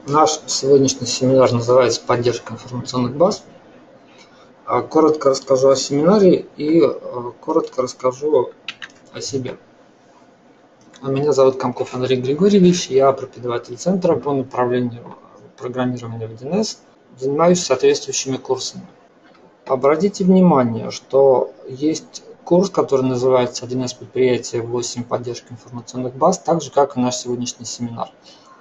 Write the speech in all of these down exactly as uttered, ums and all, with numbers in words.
Наш сегодняшний семинар называется «Поддержка информационных баз». Коротко расскажу о семинаре и коротко расскажу о себе. Меня зовут Комков Андрей Григорьевич, я преподаватель центра по направлению программирования в ди эн эс, занимаюсь соответствующими курсами. Обратите внимание, что есть курс, который называется ди эн эс предприятие восемь «Поддержка информационных баз», так же, как и наш сегодняшний семинар.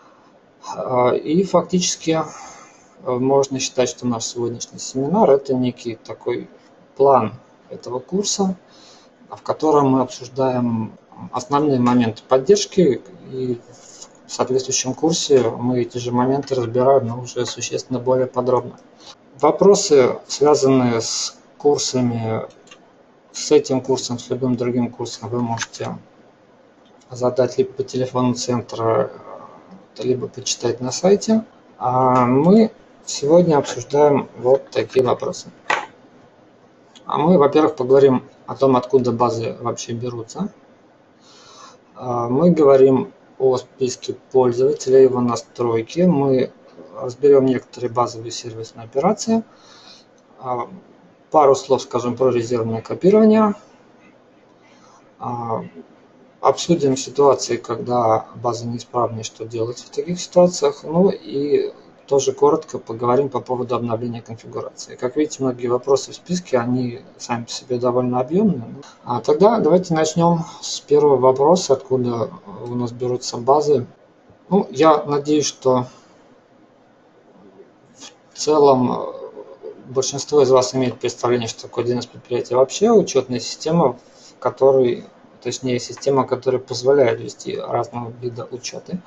И фактически можно считать, что наш сегодняшний семинар – это некий такой план этого курса, в котором мы обсуждаем основные моменты поддержки, и в соответствующем курсе мы эти же моменты разбираем, но уже существенно более подробно. Вопросы, связанные с курсами, с этим курсом, с любым другим курсом, вы можете задать либо по телефону центра, либо почитать на сайте. А мы сегодня обсуждаем вот такие вопросы. А мы, во-первых, поговорим о том, откуда базы вообще берутся. Мы говорим о списке пользователя, его настройки. Мы разберем некоторые базовые сервисные операции. Пару слов скажем про резервное копирование. Обсудим ситуации, когда база неисправна, что делать в таких ситуациях. Ну и тоже коротко поговорим по поводу обновления конфигурации. Как видите, многие вопросы в списке, они сами по себе довольно объемные. А тогда давайте начнем с первого вопроса, откуда у нас берутся базы. Ну, я надеюсь, что в целом большинство из вас имеет представление, что такое ди эн эс предприятие вообще, учетная система, в которой, точнее система, которая позволяет вести разного вида учеты.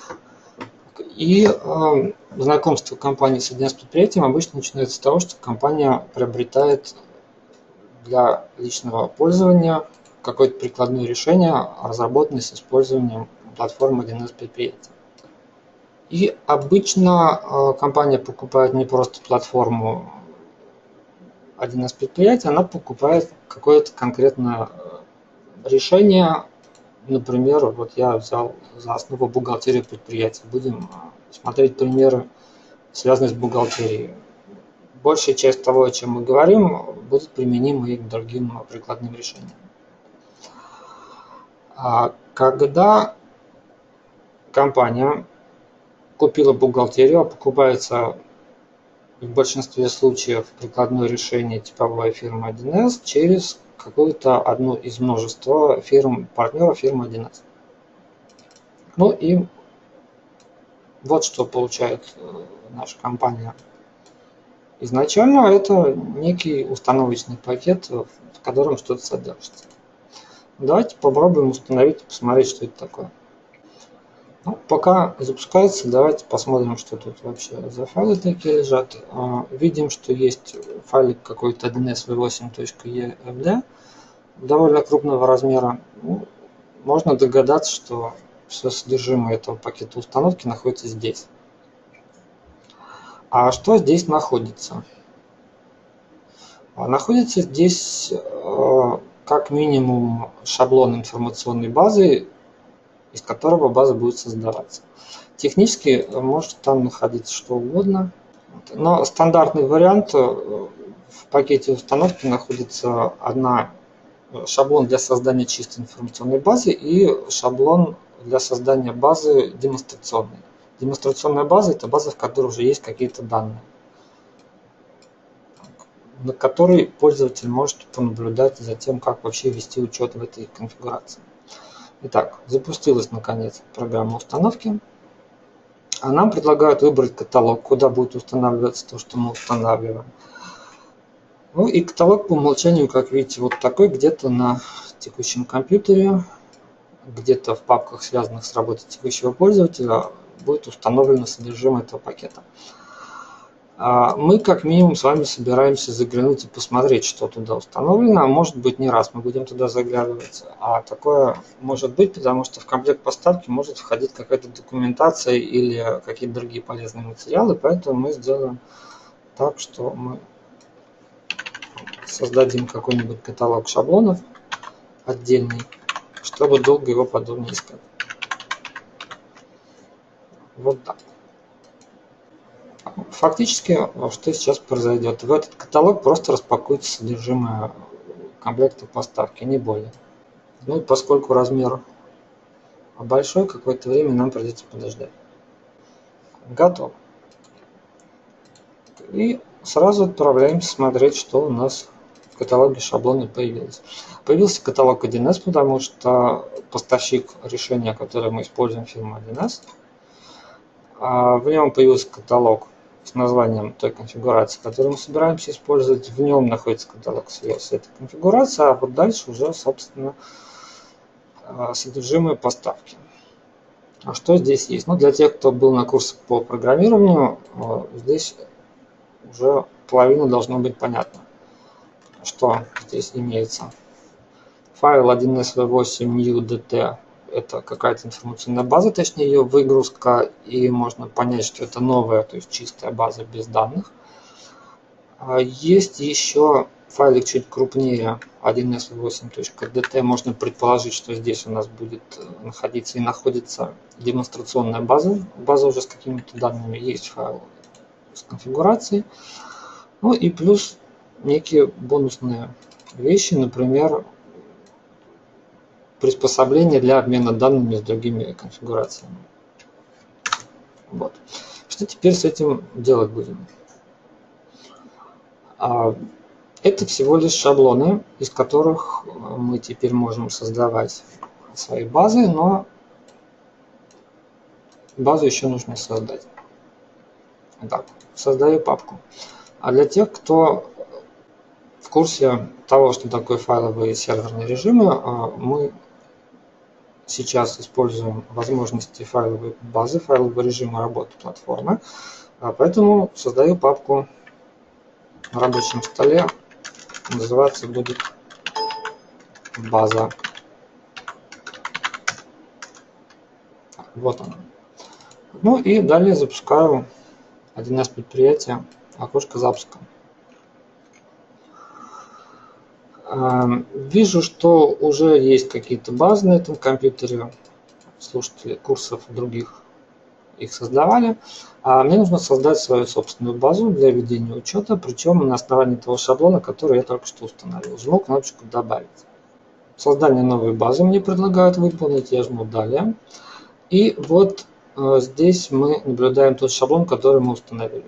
И э, знакомство компании с ди эн эс предприятием обычно начинается с того, что компания приобретает для личного пользования какое-то прикладное решение, разработанное с использованием платформы ди эн эс предприятия. И обычно э, компания покупает не просто платформу ди эн эс предприятия, она покупает какое-то конкретное решение. Например, вот я взял за основу бухгалтерию предприятия. Будем смотреть примеры, связанные с бухгалтерией. Большая часть того, о чем мы говорим, будет применима и к другим прикладным решениям. Когда компания купила бухгалтерию, покупается в большинстве случаев прикладное решение типовой фирмы ди эн эс через какую-то одну из множества фирм, партнеров фирмы ди эн эс. Ну и вот что получает наша компания. Изначально это некий установочный пакет, в котором что-то содержится. Давайте попробуем установить и посмотреть, что это такое. Ну, пока запускается, давайте посмотрим, что тут вообще за файлы такие лежат. Видим, что есть файлик какой-то ди эн эс ви восемь точка и эф ди довольно крупного размера. Ну, можно догадаться, что все содержимое этого пакета установки находится здесь. А что здесь находится? Находится здесь как минимум шаблон информационной базы, из которого база будет создаваться. Технически может там находиться что угодно, но стандартный вариант: в пакете установки находится одна шаблон для создания чистой информационной базы и шаблон для создания базы демонстрационной. Демонстрационная база – это база, в которой уже есть какие-то данные, на которой пользователь может понаблюдать за тем, как вообще вести учет в этой конфигурации. Итак, запустилась наконец программа установки. А нам предлагают выбрать каталог, куда будет устанавливаться то, что мы устанавливаем. Ну и каталог по умолчанию, как видите, вот такой, где-то на текущем компьютере, где-то в папках, связанных с работой текущего пользователя, будет установлено содержимое этого пакета. Мы как минимум с вами собираемся заглянуть и посмотреть, что туда установлено. А может быть, не раз мы будем туда заглядывать. А такое может быть, потому что в комплект поставки может входить какая-то документация или какие-то другие полезные материалы. Поэтому мы сделаем так, что мы создадим какой-нибудь каталог шаблонов отдельный, чтобы долго его подробно искать. Вот так. Фактически, что сейчас произойдет? В этот каталог просто распакуется содержимое комплекта поставки, не более. Ну и поскольку размер большой, какое-то время нам придется подождать. Готово. И сразу отправляемся смотреть, что у нас в каталоге шаблона появилось. Появился каталог один эс, потому что поставщик решения, которое мы используем, фирма один эс. В нем появился каталог с названием той конфигурации, которую мы собираемся использовать. В нем находится каталог с этой конфигурацией, а вот дальше уже, собственно, содержимое поставки. А что здесь есть? Ну, для тех, кто был на курсах по программированию, здесь уже половина должно быть понятно, что здесь имеется. Файл один эс ви восемь нью ди ти – это какая-то информационная база, точнее ее выгрузка, и можно понять, что это новая, то есть чистая база без данных. Есть еще файлик чуть крупнее, один эс ви восемь точка ди ти. Можно предположить, что здесь у нас будет находиться и находится демонстрационная база. База уже с какими-то данными, есть файл с конфигурацией. Ну и плюс некие бонусные вещи, например, приспособления для обмена данными с другими конфигурациями. Вот. Что теперь с этим делать будем? Это всего лишь шаблоны, из которых мы теперь можем создавать свои базы, но базу еще нужно создать. Так, создаю папку. А для тех, кто в курсе того, что такое файловые и серверные режимы, мы сейчас используем возможности файловой базы, файлового режима работы платформы. Поэтому создаю папку на рабочем столе. Называться будет база. Вот она. Ну и далее запускаю один эс предприятие, окошко запуска. Вижу, что уже есть какие-то базы на этом компьютере. Слушатели курсов других их создавали. А мне нужно создать свою собственную базу для ведения учета, причем на основании того шаблона, который я только что установил. Жму кнопочку «Добавить». Создание новой базы мне предлагают выполнить. Я жму «Далее». И вот э, здесь мы наблюдаем тот шаблон, который мы установили.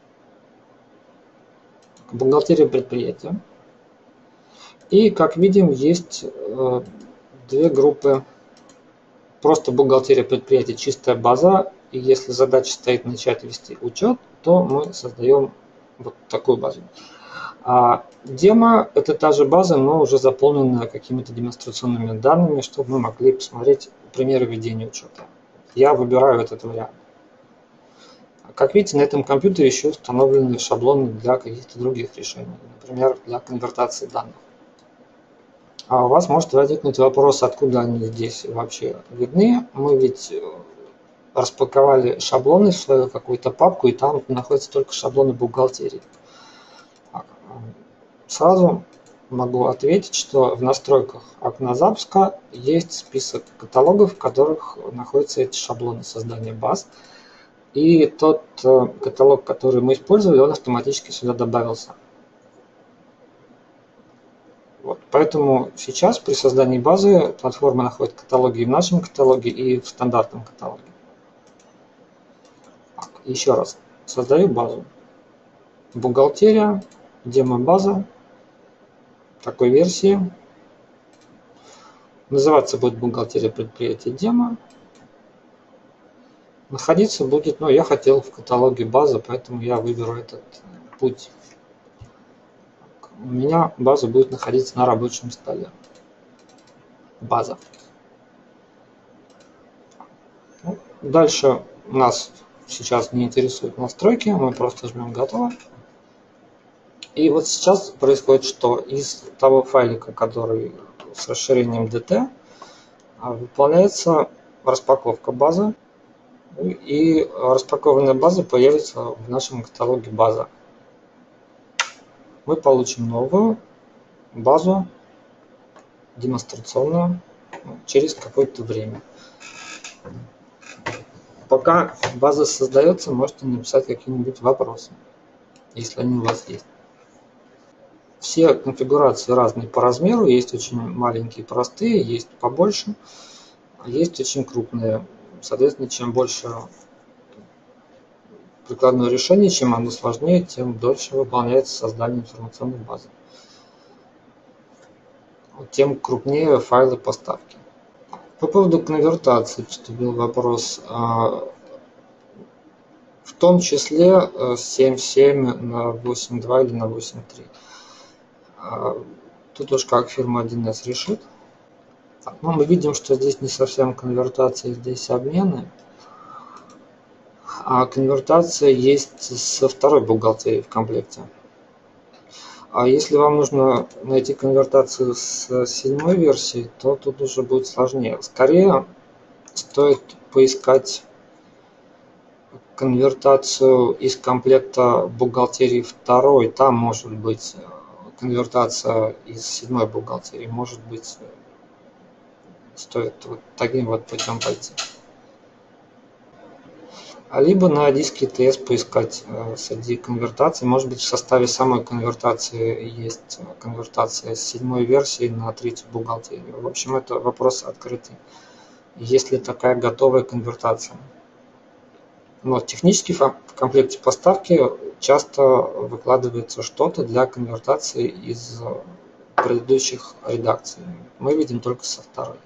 Бухгалтерия предприятия. И, как видим, есть э, две группы. Просто бухгалтерия предприятия, чистая база. И если задача стоит начать вести учет, то мы создаем вот такую базу. А демо – это та же база, но уже заполненная какими-то демонстрационными данными, чтобы мы могли посмотреть примеры ведения учета. Я выбираю этот вариант. Как видите, на этом компьютере еще установлены шаблоны для каких-то других решений, например, для конвертации данных. А у вас может возникнуть вопрос, откуда они здесь вообще видны. Мы ведь распаковали шаблоны в свою какую-то папку, и там находятся только шаблоны бухгалтерии. Сразу могу ответить, что в настройках окна запуска есть список каталогов, в которых находятся эти шаблоны создания баз. И тот каталог, который мы использовали, он автоматически сюда добавился. Вот. Поэтому сейчас при создании базы платформа находит каталоги и в нашем каталоге, и в стандартном каталоге. Так, еще раз. Создаю базу. Бухгалтерия, демо-база. Такой версии. Называться будет бухгалтерия предприятия демо. Находиться будет, ну, я хотел в каталоге база, поэтому я выберу этот путь. У меня база будет находиться на рабочем столе. База. Дальше нас сейчас не интересуют настройки, мы просто жмем «Готово». И вот сейчас происходит что? Из того файлика, который с расширением ди ти, выполняется распаковка базы, и распакованная база появится в нашем каталоге база. Мы получим новую базу демонстрационную через какое-то время. Пока база создается, можете написать какие-нибудь вопросы, если они у вас есть. Все конфигурации разные по размеру, есть очень маленькие, простые, есть побольше, есть очень крупные. Соответственно, чем больше прикладное решение, чем оно сложнее, тем дольше выполняется создание информационной базы. Тем крупнее файлы поставки. По поводу конвертации поступил вопрос. В том числе семь семь на восемь два или на восемь три. Тут уж как фирма один эс решит. Ну, мы видим, что здесь не совсем конвертация, здесь обмены. А конвертация есть со второй бухгалтерии в комплекте. А если вам нужно найти конвертацию с седьмой версии, то тут уже будет сложнее. Скорее стоит поискать конвертацию из комплекта бухгалтерии второй. Там может быть конвертация из седьмой бухгалтерии. Может быть, стоит вот таким вот путем пойти. А либо на диске ти эс поискать среди конвертаций. Может быть, в составе самой конвертации есть конвертация с седьмой версии на третью бухгалтерию. В общем, это вопрос открытый. Есть ли такая готовая конвертация? Но технически в комплекте поставки часто выкладывается что-то для конвертации из предыдущих редакций. Мы видим только со второй.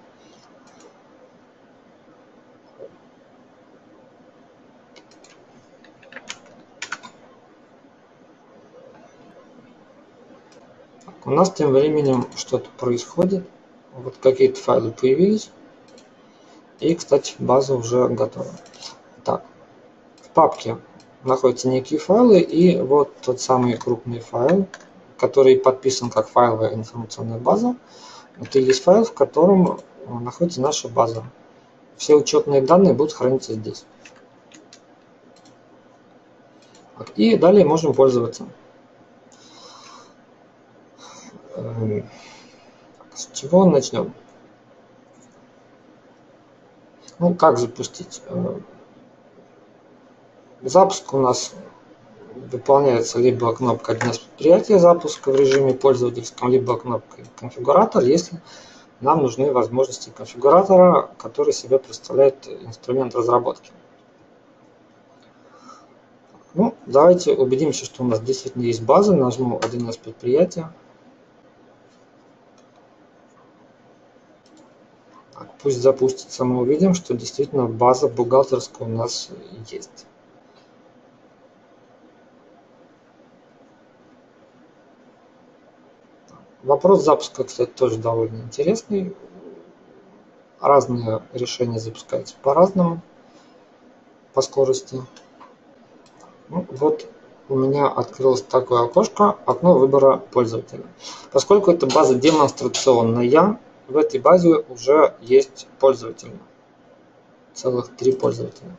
У нас тем временем что-то происходит. Вот какие-то файлы появились. И, кстати, база уже готова. Так, в папке находятся некие файлы. И вот тот самый крупный файл, который подписан как файловая информационная база. Это и есть файл, в котором находится наша база. Все учетные данные будут храниться здесь. И далее можем пользоваться. С чего начнем? Ну, как запустить? Запуск у нас выполняется либо кнопкой один эс предприятия запуска в режиме пользовательском, либо кнопкой конфигуратор, если нам нужны возможности конфигуратора, который себе представляет инструмент разработки. Ну, давайте убедимся, что у нас действительно есть база. Нажму один эс предприятия. Пусть запустится, мы увидим, что действительно база бухгалтерская у нас есть. Вопрос запуска, кстати, тоже довольно интересный. Разные решения запускаются по-разному, по скорости. Ну, вот у меня открылось такое окошко, окно выбора пользователя. Поскольку эта база демонстрационная, в этой базе уже есть пользователи. Целых три пользователя.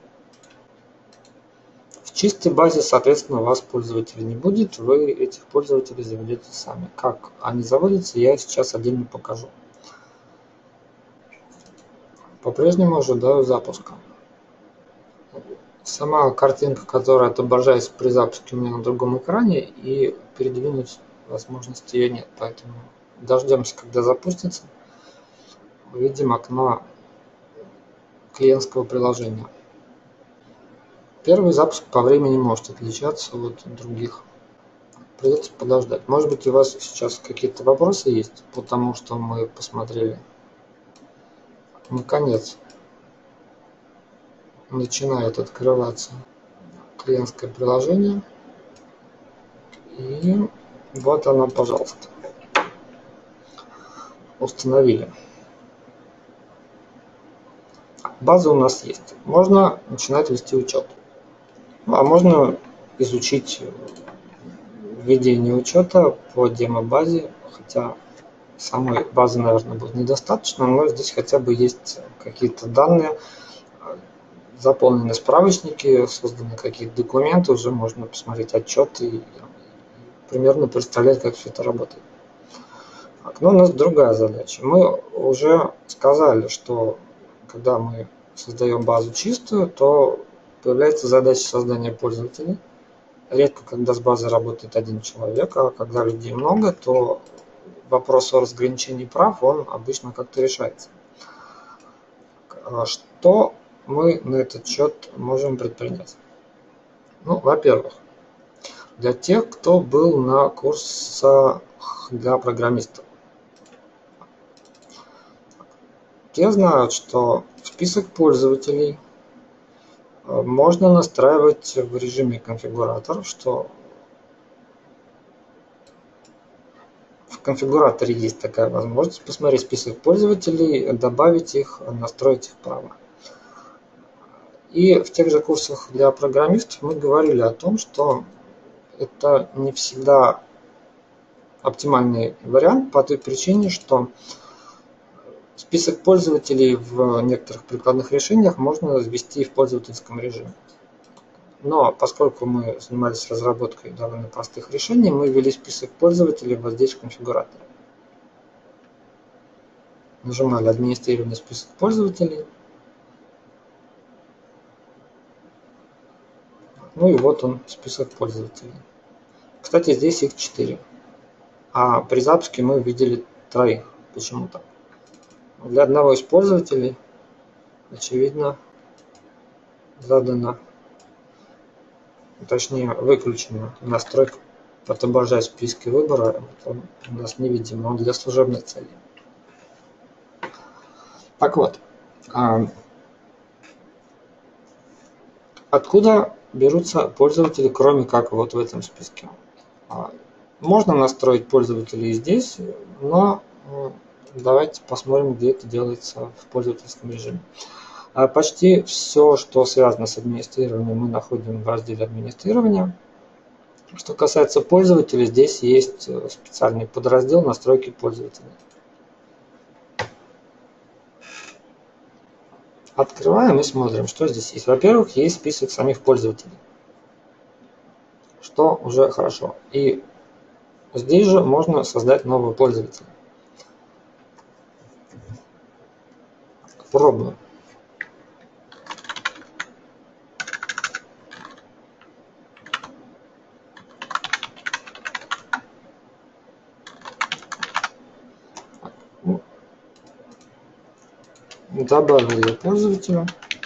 В чистой базе, соответственно, у вас пользователей не будет. Вы этих пользователей заведете сами. Как они заводятся, я сейчас отдельно покажу. По-прежнему ожидаю запуска. Сама картинка, которая отображается при запуске, у меня на другом экране, и передвинуть возможности ее нет. Поэтому дождемся, когда запустится. Увидим окно клиентского приложения. Первый запуск по времени может отличаться от других. Придется подождать. Может быть, у вас сейчас какие-то вопросы есть по тому, что мы посмотрели. Наконец начинает открываться клиентское приложение. И вот оно, пожалуйста. Установили. База у нас есть. Можно начинать вести учет. Ну, а можно изучить введение учета по демо-базе, хотя самой базы, наверное, будет недостаточно, но здесь хотя бы есть какие-то данные, заполнены справочники, созданы какие-то документы, уже можно посмотреть отчеты и примерно представлять, как все это работает. Так, но у нас другая задача. Мы уже сказали, что когда мы создаем базу чистую, то появляется задача создания пользователей. Редко, когда с базой работает один человек, а когда людей много, то вопрос о разграничении прав, он обычно как-то решается. Что мы на этот счет можем предпринять? Ну, во-первых, для тех, кто был на курсах для программистов, те знают, что список пользователей можно настраивать в режиме конфигуратор, что в конфигураторе есть такая возможность посмотреть список пользователей, добавить их, настроить их права. И в тех же курсах для программистов мы говорили о том, что это не всегда оптимальный вариант по той причине, что список пользователей в некоторых прикладных решениях можно ввести в пользовательском режиме. Но поскольку мы занимались разработкой довольно простых решений, мы ввели список пользователей вот здесь в конфигураторе. Нажимали «Администрирование список пользователей». Ну и вот он, список пользователей. Кстати, здесь их четыре. А при запуске мы видели троих почему-то. Для одного из пользователей, очевидно, задана, точнее выключена настройка «Отображать списки выбора». Он у нас невидим, он для служебных целей. Так вот, откуда берутся пользователи, кроме как вот в этом списке? Можно настроить пользователей здесь, но давайте посмотрим, где это делается в пользовательском режиме. Почти все, что связано с администрированием, мы находим в разделе администрирования. Что касается пользователей, здесь есть специальный подраздел настройки пользователей. Открываем и смотрим, что здесь есть. Во-первых, есть список самих пользователей, что уже хорошо. И здесь же можно создать нового пользователя. Пробуем. Добавили пользователя.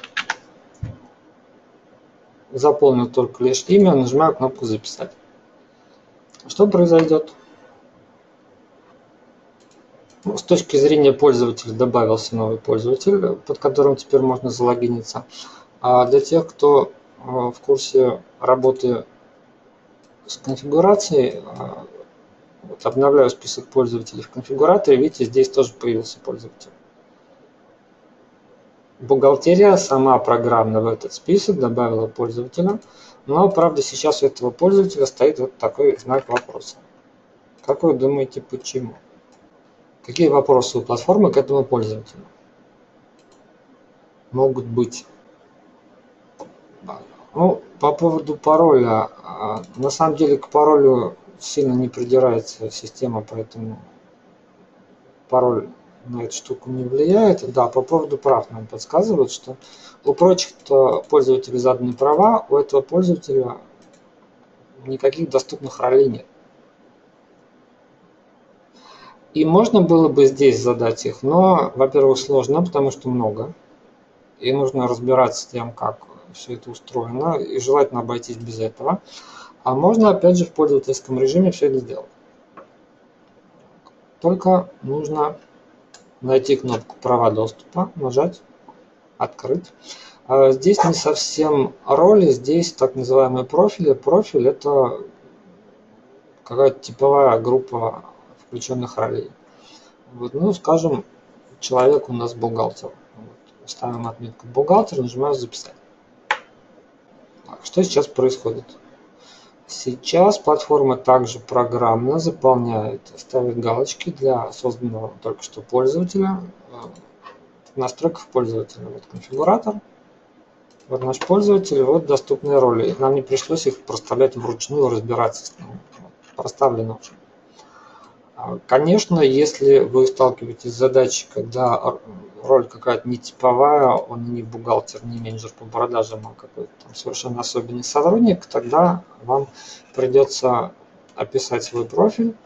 Заполнил только лишь имя, нажимаю кнопку «Записать». Что произойдет? Ну, с точки зрения пользователя добавился новый пользователь, под которым теперь можно залогиниться. А для тех, кто в курсе работы с конфигурацией, вот обновляю список пользователей в конфигураторе, видите, здесь тоже появился пользователь. Бухгалтерия сама программно в этот список добавила пользователя, но, правда, сейчас у этого пользователя стоит вот такой знак вопроса. Как вы думаете, почему? Какие вопросы у платформы к этому пользователю могут быть? Ну, по поводу пароля, на самом деле к паролю сильно не придирается система, поэтому пароль на эту штуку не влияет. Да, по поводу прав нам подсказывают, что у прочих пользователей заданы права, у этого пользователя никаких доступных ролей нет. И можно было бы здесь задать их, но, во-первых, сложно, потому что много. И нужно разбираться с тем, как все это устроено, и желательно обойтись без этого. А можно, опять же, в пользовательском режиме все это сделать. Только нужно найти кнопку «Права доступа», нажать «Открыть». Здесь не совсем роли, здесь так называемые профили. Профиль – это какая-то типовая группа включенных ролей. Вот, ну, скажем, человек у нас бухгалтер. Вот, ставим отметку «Бухгалтер», нажимаем «Записать». Так, что сейчас происходит? Сейчас платформа также программно заполняет, ставит галочки для созданного только что пользователя в настройках пользователя. Вот конфигуратор, вот наш пользователь, вот доступные роли. Нам не пришлось их проставлять вручную, разбираться с ними. Проставлено уже. Конечно, если вы сталкиваетесь с задачей, когда роль какая-то нетиповая, он не бухгалтер, не менеджер по продажам, а какой-то там совершенно особенный сотрудник, тогда вам придется описать свой профиль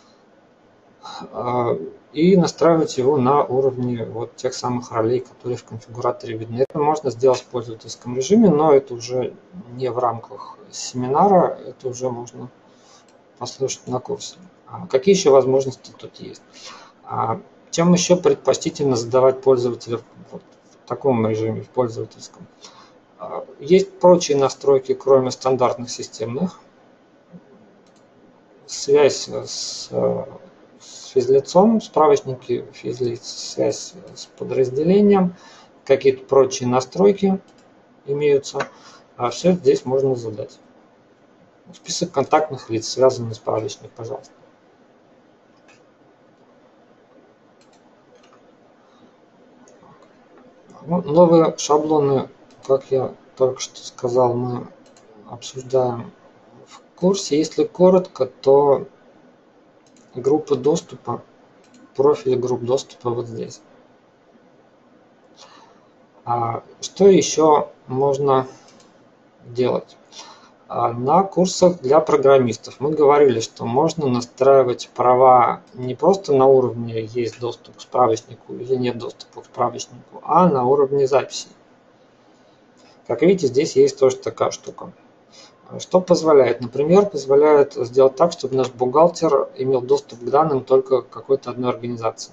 и настраивать его на уровне вот тех самых ролей, которые в конфигураторе видны. Это можно сделать в пользовательском режиме, но это уже не в рамках семинара, это уже можно послушать на курсе. Какие еще возможности тут есть? Чем еще предпочтительно задавать пользователя вот в таком режиме, в пользовательском? Есть прочие настройки, кроме стандартных системных. Связь с, с физлицом, справочники физлиц, связь с подразделением, какие-то прочие настройки имеются. А все здесь можно задать. Список контактных лиц, связанный справочник, пожалуйста. Ну, новые шаблоны, как я только что сказал, мы обсуждаем в курсе. Если коротко, то группы доступа, профили групп доступа вот здесь. А что еще можно делать? На курсах для программистов мы говорили, что можно настраивать права не просто на уровне есть доступ к справочнику или нет доступа к справочнику, а на уровне записи. Как видите, здесь есть тоже такая штука. Что позволяет? Например, позволяет сделать так, чтобы наш бухгалтер имел доступ к данным только какой-то одной организации.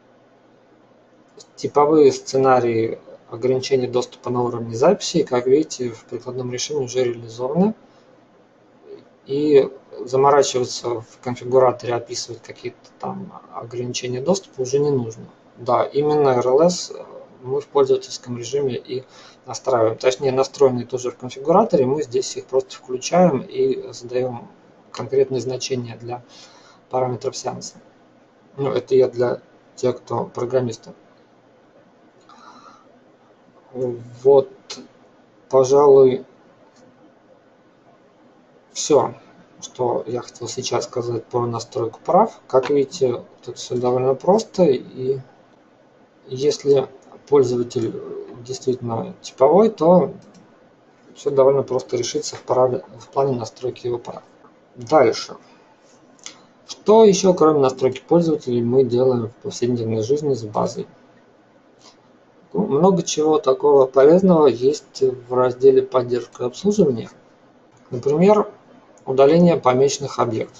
Типовые сценарии ограничения доступа на уровне записи, как видите, в прикладном решении уже реализованы. И заморачиваться в конфигураторе, описывать какие-то там ограничения доступа уже не нужно. Да, именно эр эл эс мы в пользовательском режиме и настраиваем. Точнее, настроенные тоже в конфигураторе, мы здесь их просто включаем и задаем конкретные значения для параметров сеанса. Ну, это я для тех, кто программисты. Вот, пожалуй, все, что я хотел сейчас сказать про настройку прав. Как видите, тут все довольно просто, и если пользователь действительно типовой, то все довольно просто решится в, праве, в плане настройки его прав. Дальше. Что еще, кроме настройки пользователей, мы делаем в повседневной жизни с базой? Ну, много чего такого полезного есть в разделе «Поддержка и обслуживание». Например, удаление помеченных объектов.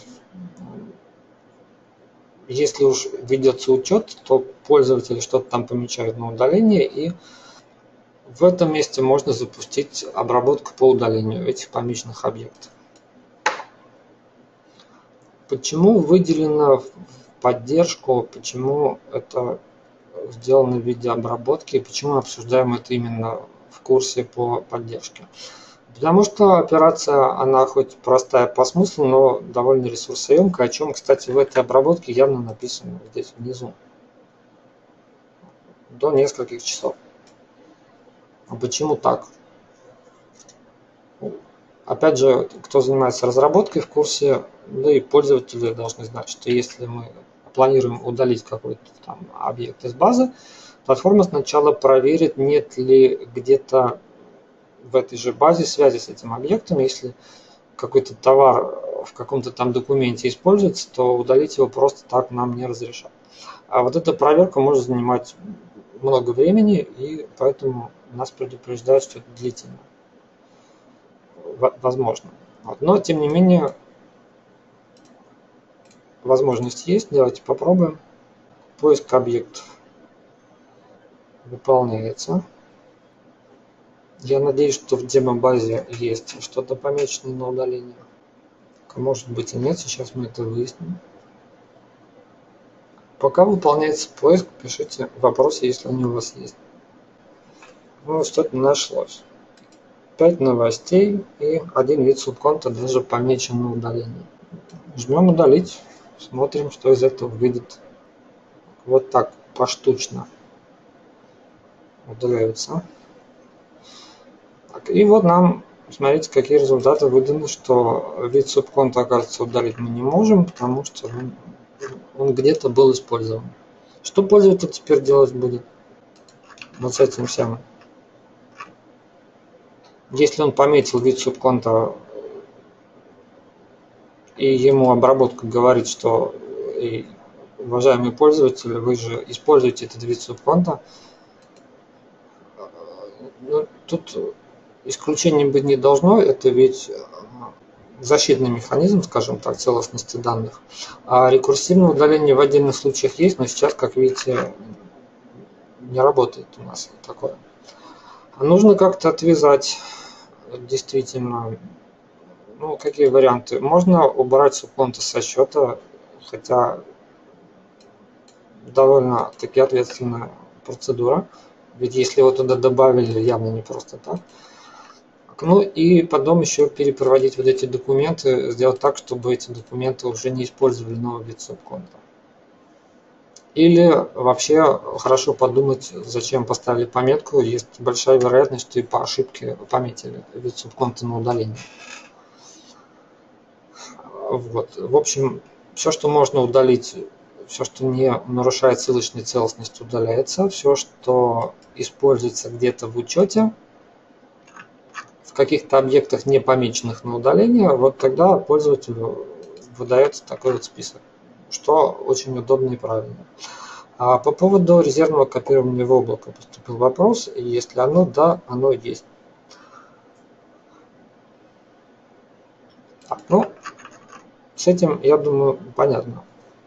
Если уж ведется учет, то пользователи что-то там помечают на удаление, и в этом месте можно запустить обработку по удалению этих помеченных объектов. Почему выделено в поддержку, почему это сделано в виде обработки, и почему обсуждаем это именно в курсе по поддержке? Потому что операция, она хоть простая по смыслу, но довольно ресурсоемкая, о чем, кстати, в этой обработке явно написано здесь внизу. До нескольких часов. А почему так? Опять же, кто занимается разработкой в курсе, да и пользователи должны знать, что если мы планируем удалить какой-то там объект из базы, платформа сначала проверит, нет ли где-то в этой же базе связи с этим объектом. Если какой-то товар в каком-то там документе используется, то удалить его просто так нам не разрешат. А вот эта проверка может занимать много времени, и поэтому нас предупреждают, что это длительно. Возможно. Вот. Но, тем не менее, возможность есть. Давайте попробуем. Поиск объектов выполняется. Я надеюсь, что в демобазе есть что-то помеченное на удаление. Может быть и нет, сейчас мы это выясним. Пока выполняется поиск, пишите вопросы, если они у вас есть. Ну, что-то нашлось. пять новостей и один вид субконта даже помечен на удаление. Жмем удалить, смотрим, что из этого выйдет. Вот так поштучно удаляются. Так, и вот нам, смотрите, какие результаты выданы, что вид субконта, оказывается, удалить мы не можем, потому что он, он где-то был использован. Что пользователь теперь делать будет? вот с этим всем. Если он пометил вид субконта и ему обработка говорит, что уважаемые пользователи, вы же используете этот вид субконта, ну, тут исключением быть не должно, это ведь защитный механизм, скажем так, целостности данных. А рекурсивное удаление в отдельных случаях есть, но сейчас, как видите, не работает у нас такое. Нужно как-то отвязать, действительно, ну, какие варианты? Можно убрать субконты со счета, хотя довольно-таки ответственная процедура, ведь если его туда добавили, явно не просто так. Ну и потом еще перепроводить вот эти документы, сделать так, чтобы эти документы уже не использовали новый вид субконта. Или вообще хорошо подумать, зачем поставили пометку, есть большая вероятность, что и по ошибке пометили вид субконта на удаление. Вот. В общем, все, что можно удалить, все, что не нарушает ссылочную целостность, удаляется. Все, что используется где-то в учете, в каких-то объектах, не помеченных на удаление, вот тогда пользователю выдается такой вот список, что очень удобно и правильно. А по поводу резервного копирования в облако поступил вопрос, и если оно, да, оно есть. Так, ну, с этим, я думаю, понятно.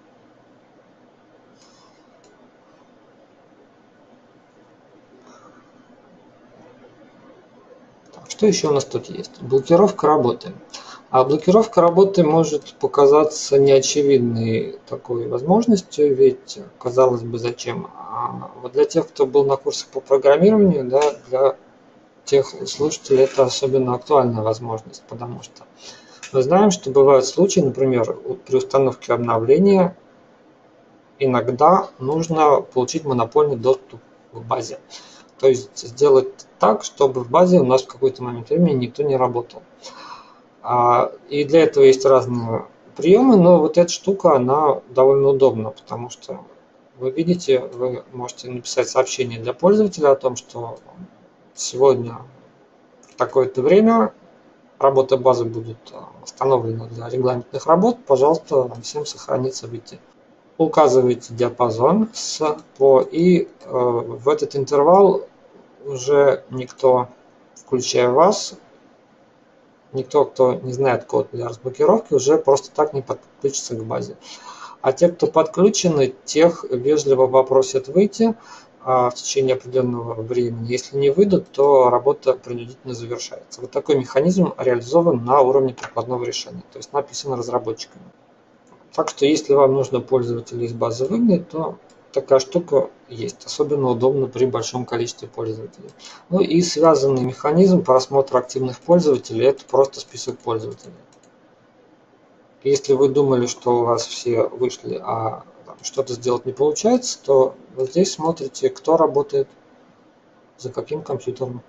Так, что еще у нас тут есть? Блокировка работы. А блокировка работы может показаться неочевидной такой возможностью, ведь, казалось бы, зачем? А вот для тех, кто был на курсах по программированию, да, для тех слушателей это особенно актуальная возможность, потому что мы знаем, что бывают случаи, например, при установке обновления иногда нужно получить монопольный доступ к базе. То есть сделать так, чтобы в базе у нас в какой-то момент времени никто не работал. И для этого есть разные приемы, но вот эта штука, она довольно удобна, потому что вы видите, вы можете написать сообщение для пользователя о том, что сегодня в такое-то время работа базы будет остановлена для регламентных работ, пожалуйста, всем сохранить событие. Указываете диапазон с по, и э, в этот интервал уже никто, включая вас, никто, кто не знает код для разблокировки, уже просто так не подключится к базе. А те, кто подключены, тех вежливо попросят выйти а, в течение определенного времени. Если не выйдут, то работа принудительно завершается. Вот такой механизм реализован на уровне прикладного решения, то есть написан разработчиками. Так что если вам нужно пользователей из базы выгнать, то такая штука есть. Особенно удобно при большом количестве пользователей. Ну и связанный механизм просмотра активных пользователей – это просто список пользователей. Если вы думали, что у вас все вышли, а что-то сделать не получается, то вот здесь смотрите, кто работает, за каким компьютером.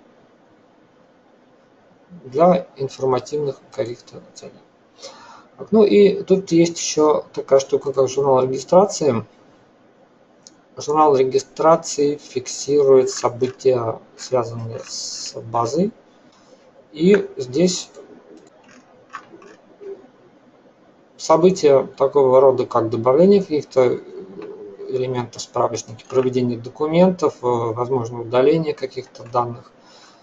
Для информативных каких-то целей. Ну и тут есть еще такая штука, как журнал регистрации. Журнал регистрации фиксирует события, связанные с базой. И здесь события такого рода, как добавление каких-то элементов справочника, проведение документов, возможно, удаление каких-то данных.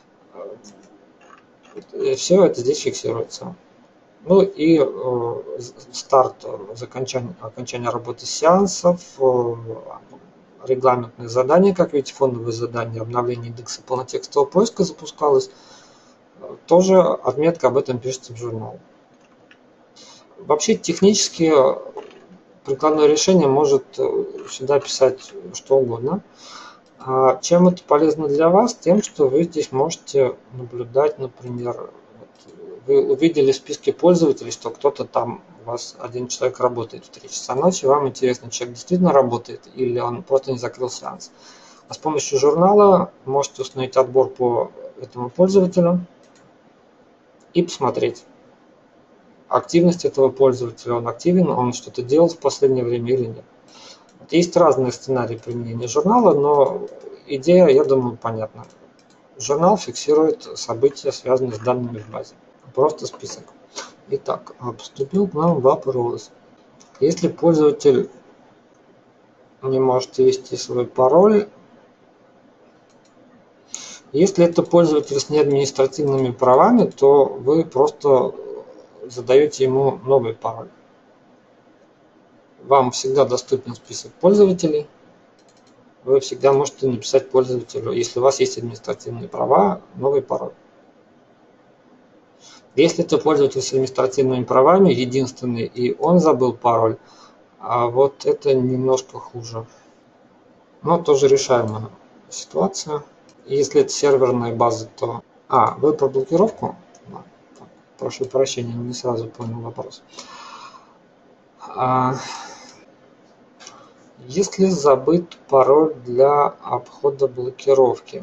Все это здесь фиксируется. Ну и э, старт, окончание, окончание работы сеансов, э, регламентные задания, как видите, фондовые задания, обновление индекса полнотекстового поиска запускалось. Тоже отметка об этом пишется в журнал. Вообще технически прикладное решение может сюда писать что угодно. А чем это полезно для вас? Тем, что вы здесь можете наблюдать, например, вы увидели в списке пользователей, что кто-то там, у вас один человек работает в три часа ночи, вам интересно, человек действительно работает или он просто не закрыл сеанс. А с помощью журнала можете установить отбор по этому пользователю и посмотреть активность этого пользователя, он активен, он что-то делал в последнее время или нет. Есть разные сценарии применения журнала, но идея, я думаю, понятна. Журнал фиксирует события, связанные с данными в базе. Просто список. Итак, поступил к нам вопрос. Если пользователь не может ввести свой пароль, если это пользователь с неадминистративными правами, то вы просто задаете ему новый пароль. Вам всегда доступен список пользователей. Вы всегда можете написать пользователю, если у вас есть административные права, новый пароль. Если это пользователь с административными правами, единственный, и он забыл пароль, а вот это немножко хуже. Но тоже решаемая ситуация. Если это серверная база, то... А, вы про блокировку? Прошу прощения, не сразу понял вопрос. А... Если забыт пароль для обхода блокировки.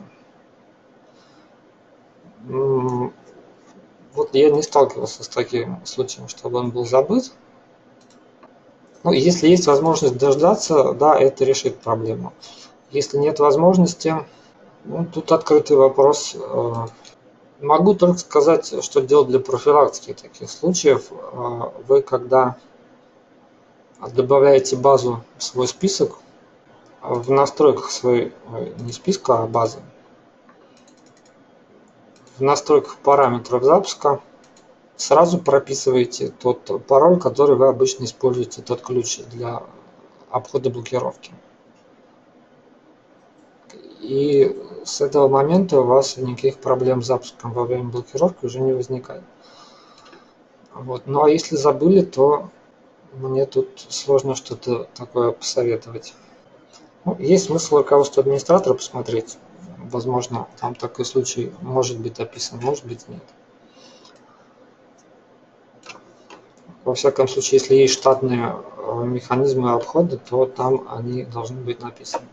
Вот я не сталкивался с таким случаем, чтобы он был забыт. Ну, если есть возможность дождаться, да, это решит проблему. Если нет возможности, ну, тут открытый вопрос. Могу только сказать, что делать для профилактики таких случаев. Вы, когда добавляете базу в свой список, в настройках своей, не списка, а базы, в настройках параметров запуска сразу прописываете тот пароль, который вы обычно используете, тот ключ для обхода блокировки. И с этого момента у вас никаких проблем с запуском во время блокировки уже не возникает. Вот. Ну а если забыли, то мне тут сложно что-то такое посоветовать. Ну, есть смысл руководство администратора посмотреть. Возможно, там такой случай может быть описан, может быть нет. Во всяком случае, если есть штатные механизмы обхода, то там они должны быть написаны.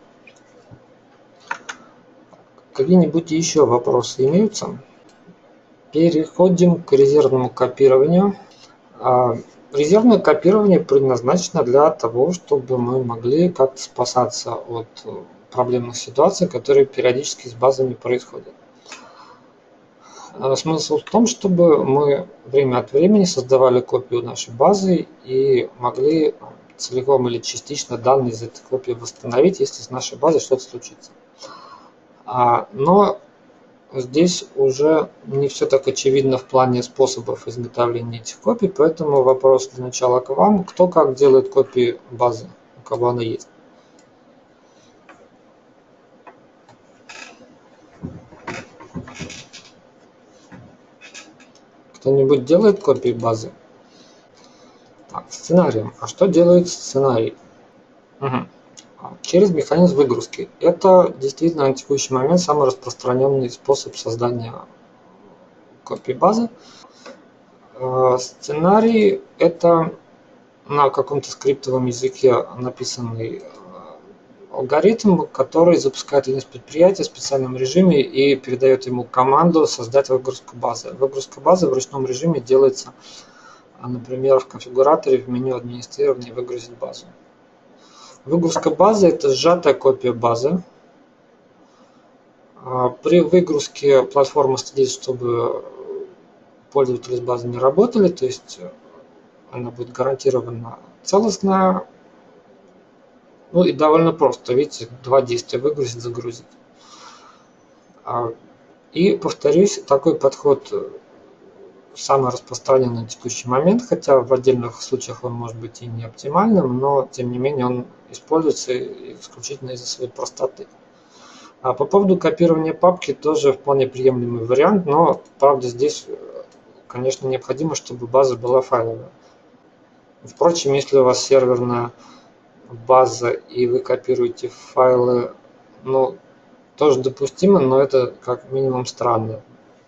Какие-нибудь еще вопросы имеются? Переходим к резервному копированию. Резервное копирование предназначено для того, чтобы мы могли как-то спасаться от проблемных ситуаций, которые периодически с базами происходят. Смысл в том, чтобы мы время от времени создавали копию нашей базы и могли целиком или частично данные из этой копии восстановить, если с нашей базой что-то случится. Но здесь уже не все так очевидно в плане способов изготовления этих копий, поэтому вопрос для начала к вам. Кто как делает копии базы, у кого она есть? Кто-нибудь делает копии базы? Так, сценарием. А что делает сценарий? Угу. Через механизм выгрузки. Это действительно на текущий момент самый распространенный способ создания копии базы. Сценарий – это на каком-то скриптовом языке написанный алгоритм, который запускает один из предприятий в специальном режиме и передает ему команду создать выгрузку базы. Выгрузка базы в ручном режиме делается, например, в конфигураторе в меню администрирования «Выгрузить базу». Выгрузка базы – это сжатая копия базы. При выгрузке платформа следит, чтобы пользователи с базой не работали, то есть она будет гарантированно целостная. Ну и довольно просто, видите, два действия: выгрузить, загрузить. И повторюсь, такой подход самый распространенный на текущий момент, хотя в отдельных случаях он может быть и не оптимальным, но тем не менее он используется исключительно из-за своей простоты. А по поводу копирования папки тоже вполне приемлемый вариант, но правда здесь, конечно, необходимо, чтобы база была файловая. Впрочем, если у вас серверная база и вы копируете файлы, ну, тоже допустимо, но это как минимум странно.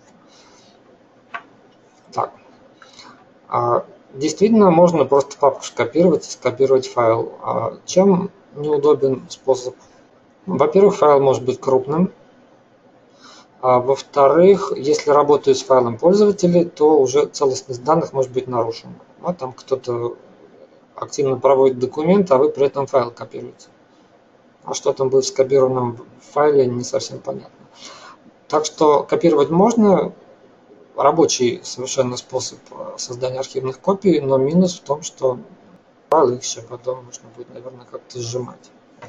Так. А, действительно, можно просто папку скопировать и скопировать файл. А чем неудобен способ? Во-первых, файл может быть крупным. А во-вторых, если работаю с файлом пользователя, то уже целостность данных может быть нарушена. А там кто-то активно проводит документ, а вы при этом файл копируете. а что там будет в скопированном файле, не совсем понятно. Так что копировать можно, рабочий совершенно способ создания архивных копий, но минус в том, что файлы их еще потом нужно будет, наверное, как-то сжимать.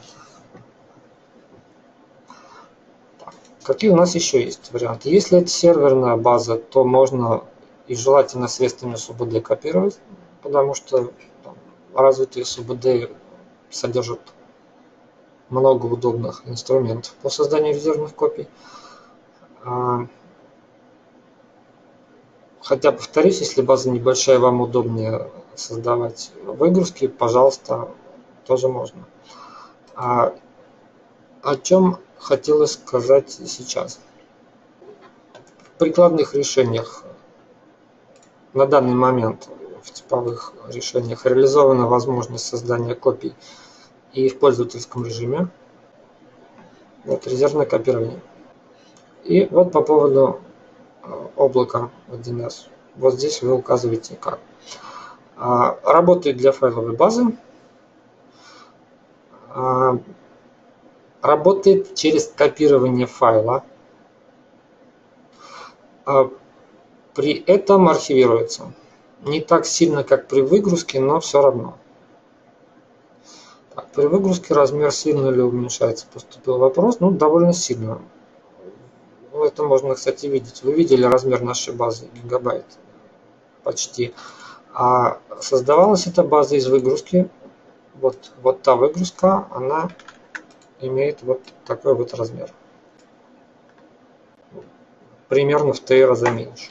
Так. Какие у нас еще есть варианты? Если это серверная база, то можно и желательно средствами эс ю би ди копировать, потому что там, развитые эс ю би ди содержат много удобных инструментов по созданию резервных копий. Хотя, повторюсь, если база небольшая, вам удобнее создавать выгрузки, пожалуйста, тоже можно. А о чем хотелось сказать сейчас. В прикладных решениях на данный момент, в типовых решениях, реализована возможность создания копий и в пользовательском режиме. Вот резервное копирование. И вот по поводу облака один эс. Вот здесь вы указываете как. Работает для файловой базы. Работает через копирование файла. При этом архивируется. Не так сильно, как при выгрузке, но все равно. Так, при выгрузке размер сильно ли уменьшается? Поступил вопрос. Ну, довольно сильно. Это можно, кстати, видеть. Вы видели размер нашей базы, гигабайт почти. А создавалась эта база из выгрузки. Вот, вот та выгрузка, она имеет вот такой вот размер. Примерно в три раза меньше.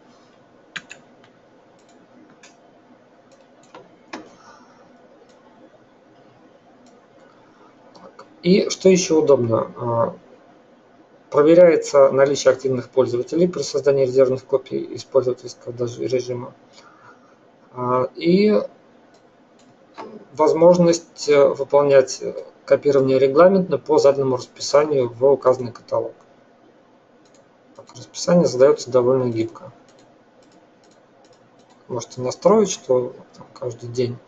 И что еще удобно? Проверяется наличие активных пользователей при создании резервных копий из пользовательского даже режима. И возможность выполнять копирование регламентно по заданному расписанию в указанный каталог. Расписание задается довольно гибко. Можете настроить, что там, каждый день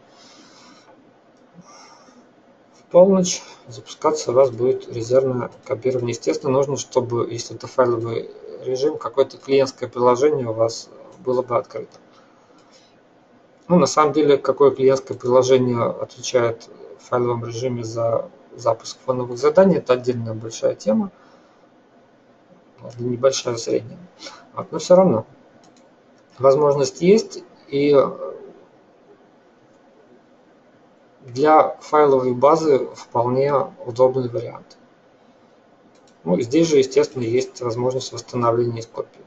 в полночь запускаться у вас будет резервное копирование. Естественно, нужно, чтобы, если это файловый режим, какое-то клиентское приложение у вас было бы открыто. Ну, на самом деле, какое клиентское приложение отвечает в файловом режиме за запуск фоновых заданий, это отдельная большая тема, небольшая, средняя. Вот, но все равно возможность есть, и для файловой базы вполне удобный вариант. Ну, здесь же, естественно, есть возможность восстановления из копии.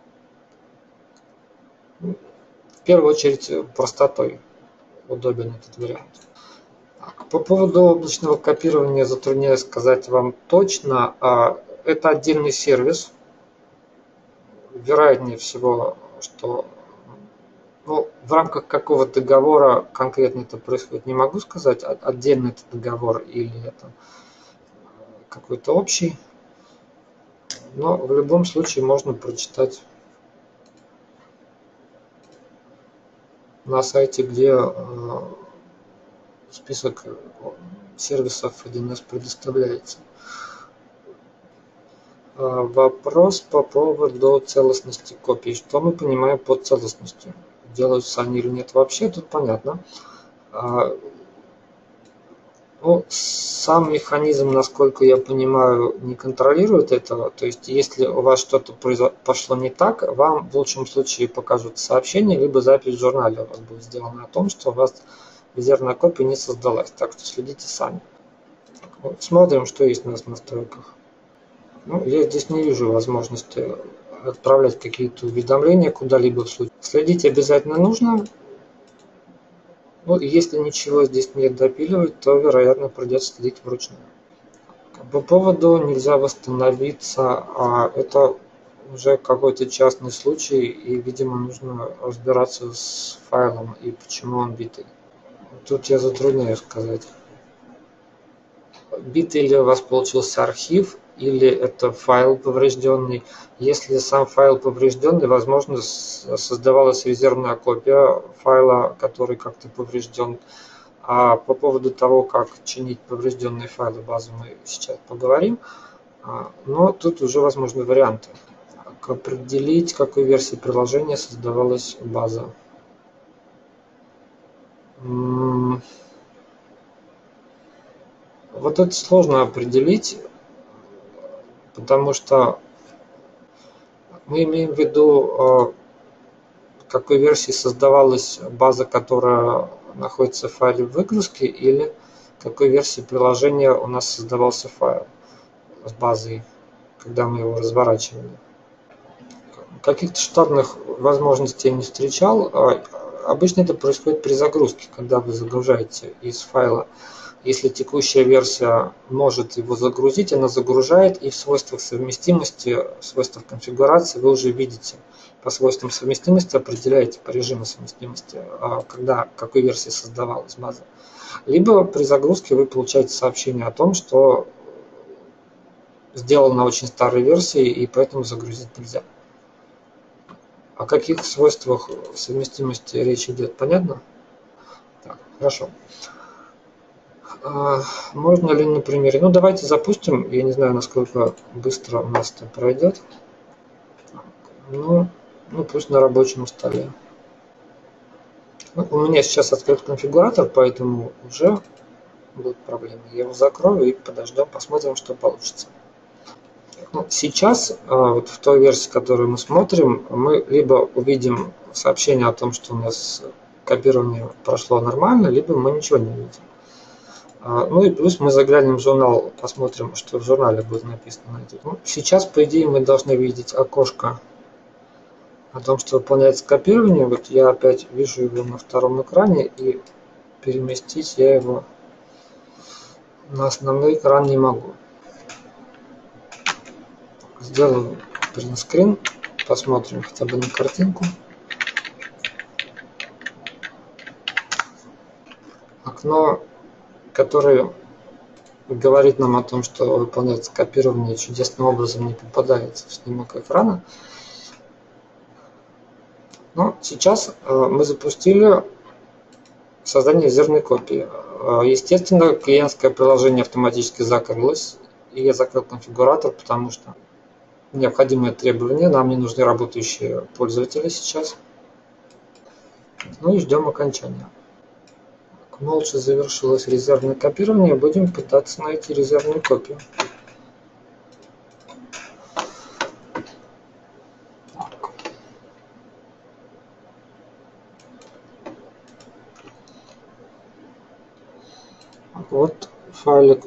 В первую очередь, простотой удобен этот вариант. Так, по поводу облачного копирования затрудняюсь сказать вам точно. Это отдельный сервис. Вероятнее всего, что ну, в рамках какого договора конкретно это происходит, не могу сказать. Отдельный это договор или это какой-то общий. Но в любом случае можно прочитать на сайте, где список сервисов один эс предоставляется. Вопрос по поводу целостности копий. Что мы понимаем под целостностью? Делаются они или нет вообще, тут понятно. Ну, сам механизм, насколько я понимаю, не контролирует этого. То есть, если у вас что-то пошло не так, вам в лучшем случае покажут сообщение, либо запись в журнале у вас будет сделана о том, что у вас резервная копия не создалась. Так что следите сами. Вот, смотрим, что есть у нас в настройках. Ну, я здесь не вижу возможности отправлять какие-то уведомления куда-либо в случае. Следить обязательно нужно. Ну, если ничего здесь не допиливать, то, вероятно, придется следить вручную. По поводу нельзя восстановиться, а это уже какой-то частный случай, и, видимо, нужно разбираться с файлом и почему он битый. Тут я затрудняюсь сказать. Битый ли у вас получился архив, или это файл поврежденный. Если сам файл поврежденный, возможно, создавалась резервная копия файла, который как-то поврежден. А по поводу того, как чинить поврежденные файлы базы, мы сейчас поговорим. Но тут уже возможны варианты. Как определить, какой версии приложения создавалась база. Вот это сложно определить, потому что мы имеем в виду, какой версии создавалась база, которая находится в файле выгрузки, или какой версии приложения у нас создавался файл с базой, когда мы его разворачивали. Каких-то штатных возможностей я не встречал. Обычно это происходит при загрузке, когда вы загружаете из файла. Если текущая версия может его загрузить, она загружает, и в свойствах совместимости, в свойствах конфигурации вы уже видите. По свойствам совместимости определяете по режиму совместимости, когда, какой версии создавалась база. Либо при загрузке вы получаете сообщение о том, что сделано на очень старой версии, и поэтому загрузить нельзя. О каких свойствах совместимости речь идет, понятно? Так, хорошо. Можно ли на примере? Ну, давайте запустим. Я не знаю, насколько быстро у нас это пройдет. Ну, ну пусть на рабочем столе. Ну, у меня сейчас открыт конфигуратор, поэтому уже будут проблемы. Я его закрою и подождем, посмотрим, что получится. Ну, сейчас, вот в той версии, которую мы смотрим, мы либо увидим сообщение о том, что у нас копирование прошло нормально, либо мы ничего не увидим. Ну и плюс мы заглянем в журнал, посмотрим, что в журнале будет написано. Ну, сейчас, по идее, мы должны видеть окошко о том, что выполняется копирование. Вот я опять вижу его на втором экране, и переместить я его на основной экран не могу. Сделаем принтскрин, посмотрим хотя бы на картинку. Окно, которое говорит нам о том, что выполняется копирование, чудесным образом не попадается в снимок экрана. Но сейчас мы запустили создание резервной копии. Естественно, клиентское приложение автоматически закрылось, и я закрыл конфигуратор, потому что необходимые требования, нам не нужны работающие пользователи сейчас. Ну и ждем окончания. Молча завершилось резервное копирование, будем пытаться найти резервную копию. Так. Вот файлик.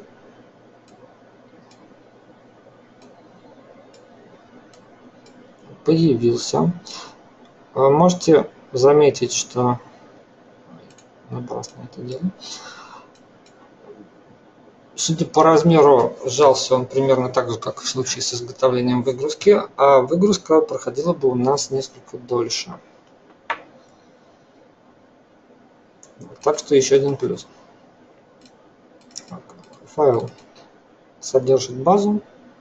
Появился. Можете заметить, что напрасно это делаю. Судя по размеру, сжался он примерно так же, как в случае с изготовлением выгрузки, а выгрузка проходила бы у нас несколько дольше. Так что еще один плюс. Так, файл содержит базу.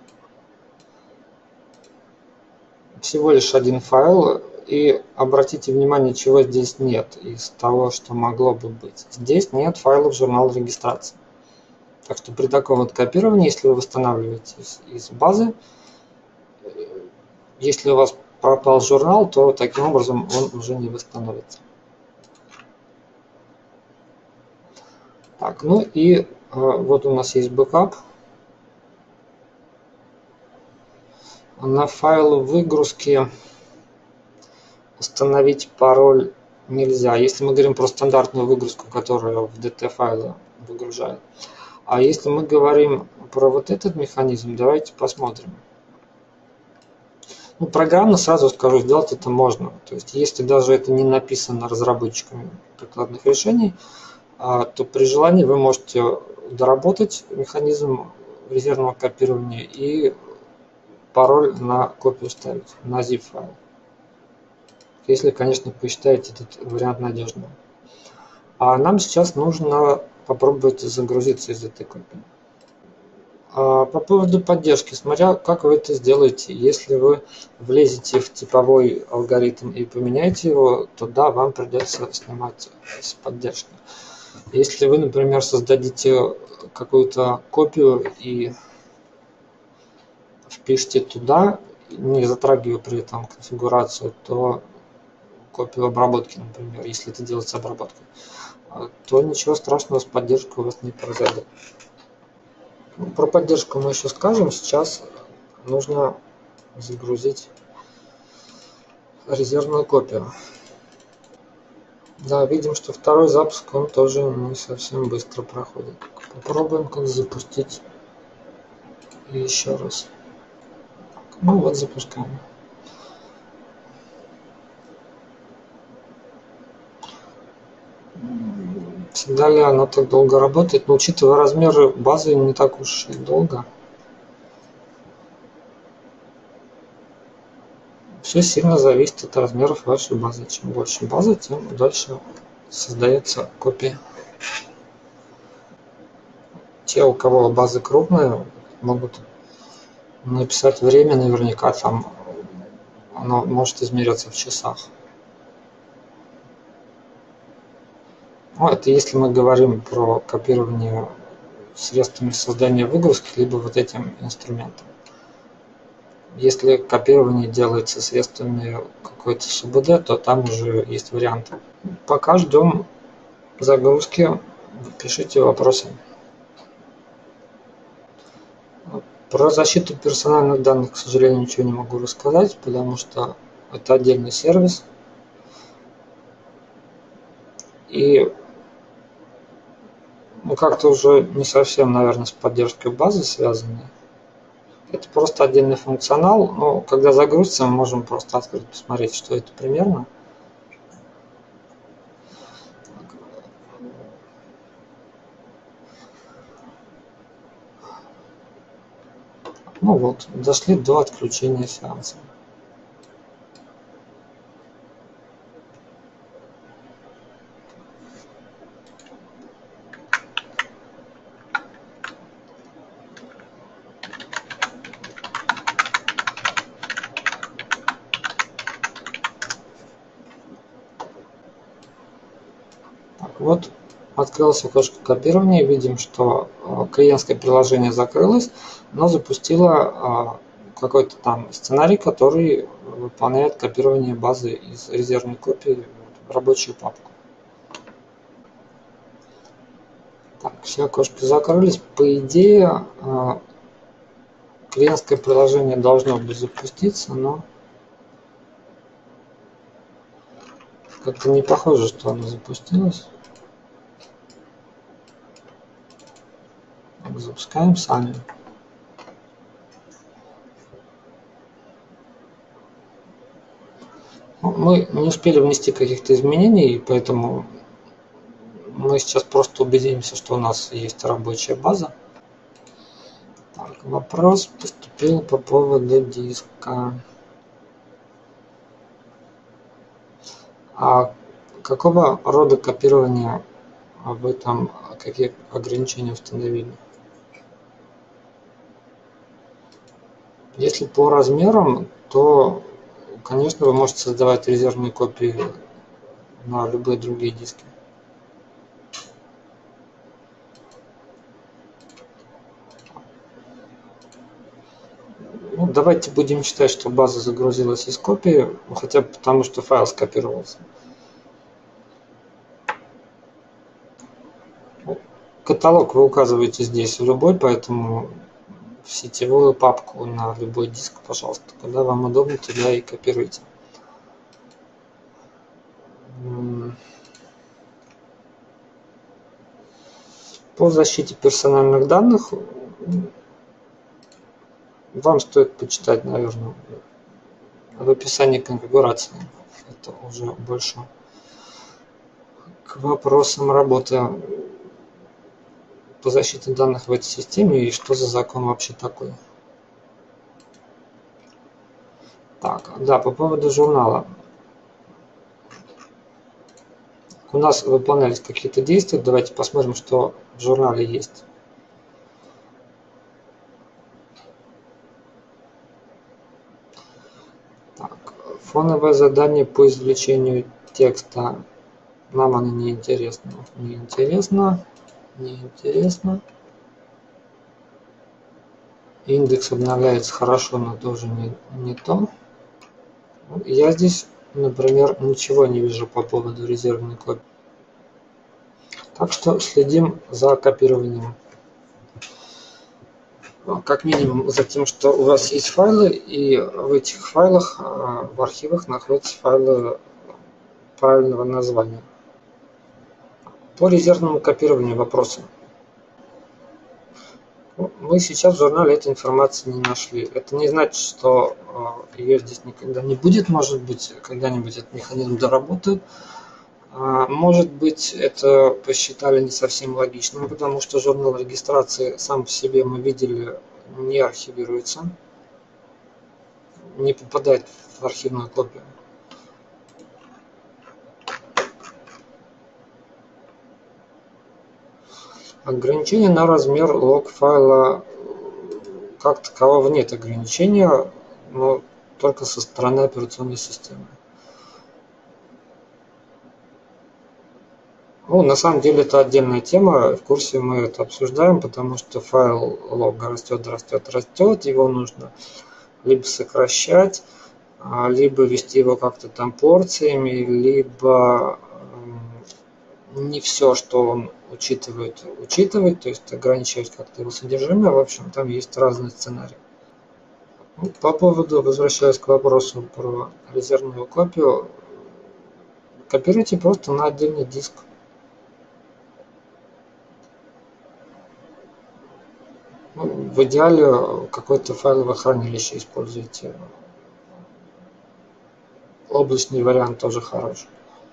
Всего лишь один файл. И обратите внимание, чего здесь нет из того, что могло бы быть. Здесь нет файлов журнала регистрации. Так что при таком вот копировании, если вы восстанавливаете из, из базы, если у вас пропал журнал, то таким образом он уже не восстановится. Так, ну и э, вот у нас есть бэкап. На файлу выгрузки установить пароль нельзя, если мы говорим про стандартную выгрузку, которая в ди ти файлы выгружает. А если мы говорим про вот этот механизм, давайте посмотрим. Ну, программно сразу скажу, сделать это можно. То есть, если даже это не написано разработчиками прикладных решений, то при желании вы можете доработать механизм резервного копирования и пароль на копию ставить, на zip файл. Если, конечно, посчитаете этот вариант надежным. А нам сейчас нужно попробовать загрузиться из этой копии. А по поводу поддержки, смотря как вы это сделаете, если вы влезете в типовой алгоритм и поменяете его, то да, вам придется снимать с поддержки. Если вы, например, создадите какую-то копию и впишите туда, не затрагивая при этом конфигурацию, то копию обработки, например, если это делается обработкой, то ничего страшного с поддержкой у вас не произойдет. Про поддержку мы еще скажем. Сейчас нужно загрузить резервную копию. Да, видим, что второй запуск, он тоже не совсем быстро проходит. Попробуем как запустить еще раз. Ну вот, запускаем. Всегда ли оно так долго работает? Но учитывая размеры базы, не так уж и долго. Все сильно зависит от размеров вашей базы. Чем больше базы, тем дольше создается копия. Те, у кого базы крупные, могут написать время, наверняка там оно может измеряться в часах. Ну, это если мы говорим про копирование средствами создания выгрузки, либо вот этим инструментом. Если копирование делается средствами какой-то СУБД, то там уже есть варианты. Пока ждем загрузки, пишите вопросы. Про защиту персональных данных, к сожалению, ничего не могу рассказать, потому что это отдельный сервис. И ну, как-то уже не совсем, наверное, с поддержкой базы связаны. Это просто отдельный функционал. Но когда загрузится, мы можем просто открыть, посмотреть, что это примерно. Ну вот, дошли до отключения сеанса. Вот открылось окошко копирования, видим, что клиентское приложение закрылось, но запустило какой-то там сценарий, который выполняет копирование базы из резервной копии в рабочую папку. Так, все окошки закрылись. По идее, клиентское приложение должно быть запуститься, но как-то не похоже, что оно запустилось. Запускаем сами. Мы не успели внести каких-то изменений, поэтому мы сейчас просто убедимся, что у нас есть рабочая база. Так, вопрос поступил по поводу диска. А какого рода копирование вы там, какие ограничения установили? Если по размерам, то, конечно, вы можете создавать резервные копии на любые другие диски. Ну, давайте будем считать, что база загрузилась из копии, хотя бы потому, что файл скопировался. Каталог вы указываете здесь в любой, поэтому в сетевую папку на любой диск, пожалуйста, когда вам удобно, туда и копируйте. По защите персональных данных вам стоит почитать, наверное, в описании конфигурации. Это уже больше к вопросам работы по защите данных в этой системе и что за закон вообще такой. Так, да, по поводу журнала. У нас выполнялись какие-то действия. Давайте посмотрим, что в журнале есть. Так, фоновое задание по извлечению текста Нам она не интересна. Не интересно. Не интересно. Индекс обновляется хорошо, но тоже не, не то. Я здесь, например, ничего не вижу по поводу резервной копии. Так что следим за копированием. Как минимум за тем, что у вас есть файлы, и в этих файлах, в архивах находятся файлы правильного названия. По резервному копированию вопросы. Мы сейчас в журнале этой информации не нашли. Это не значит, что ее здесь никогда не будет. Может быть, когда-нибудь этот механизм доработает. Может быть, это посчитали не совсем логичным, потому что журнал регистрации сам по себе, мы видели, не архивируется, не попадает в архивную копию. Ограничения на размер лог файла как такового нет ограничения, но только со стороны операционной системы. Ну, на самом деле это отдельная тема, в курсе мы это обсуждаем, потому что файл лог растет, растет, растет, его нужно либо сокращать, либо вести его как-то там порциями, либо не все, что он учитывает, учитывать, то есть ограничивать как-то его содержимое. В общем, там есть разные сценарии. По поводу, возвращаясь к вопросу про резервную копию, копируйте просто на отдельный диск. Ну, в идеале какое-то файловое хранилище используйте. Облачный вариант тоже хорош.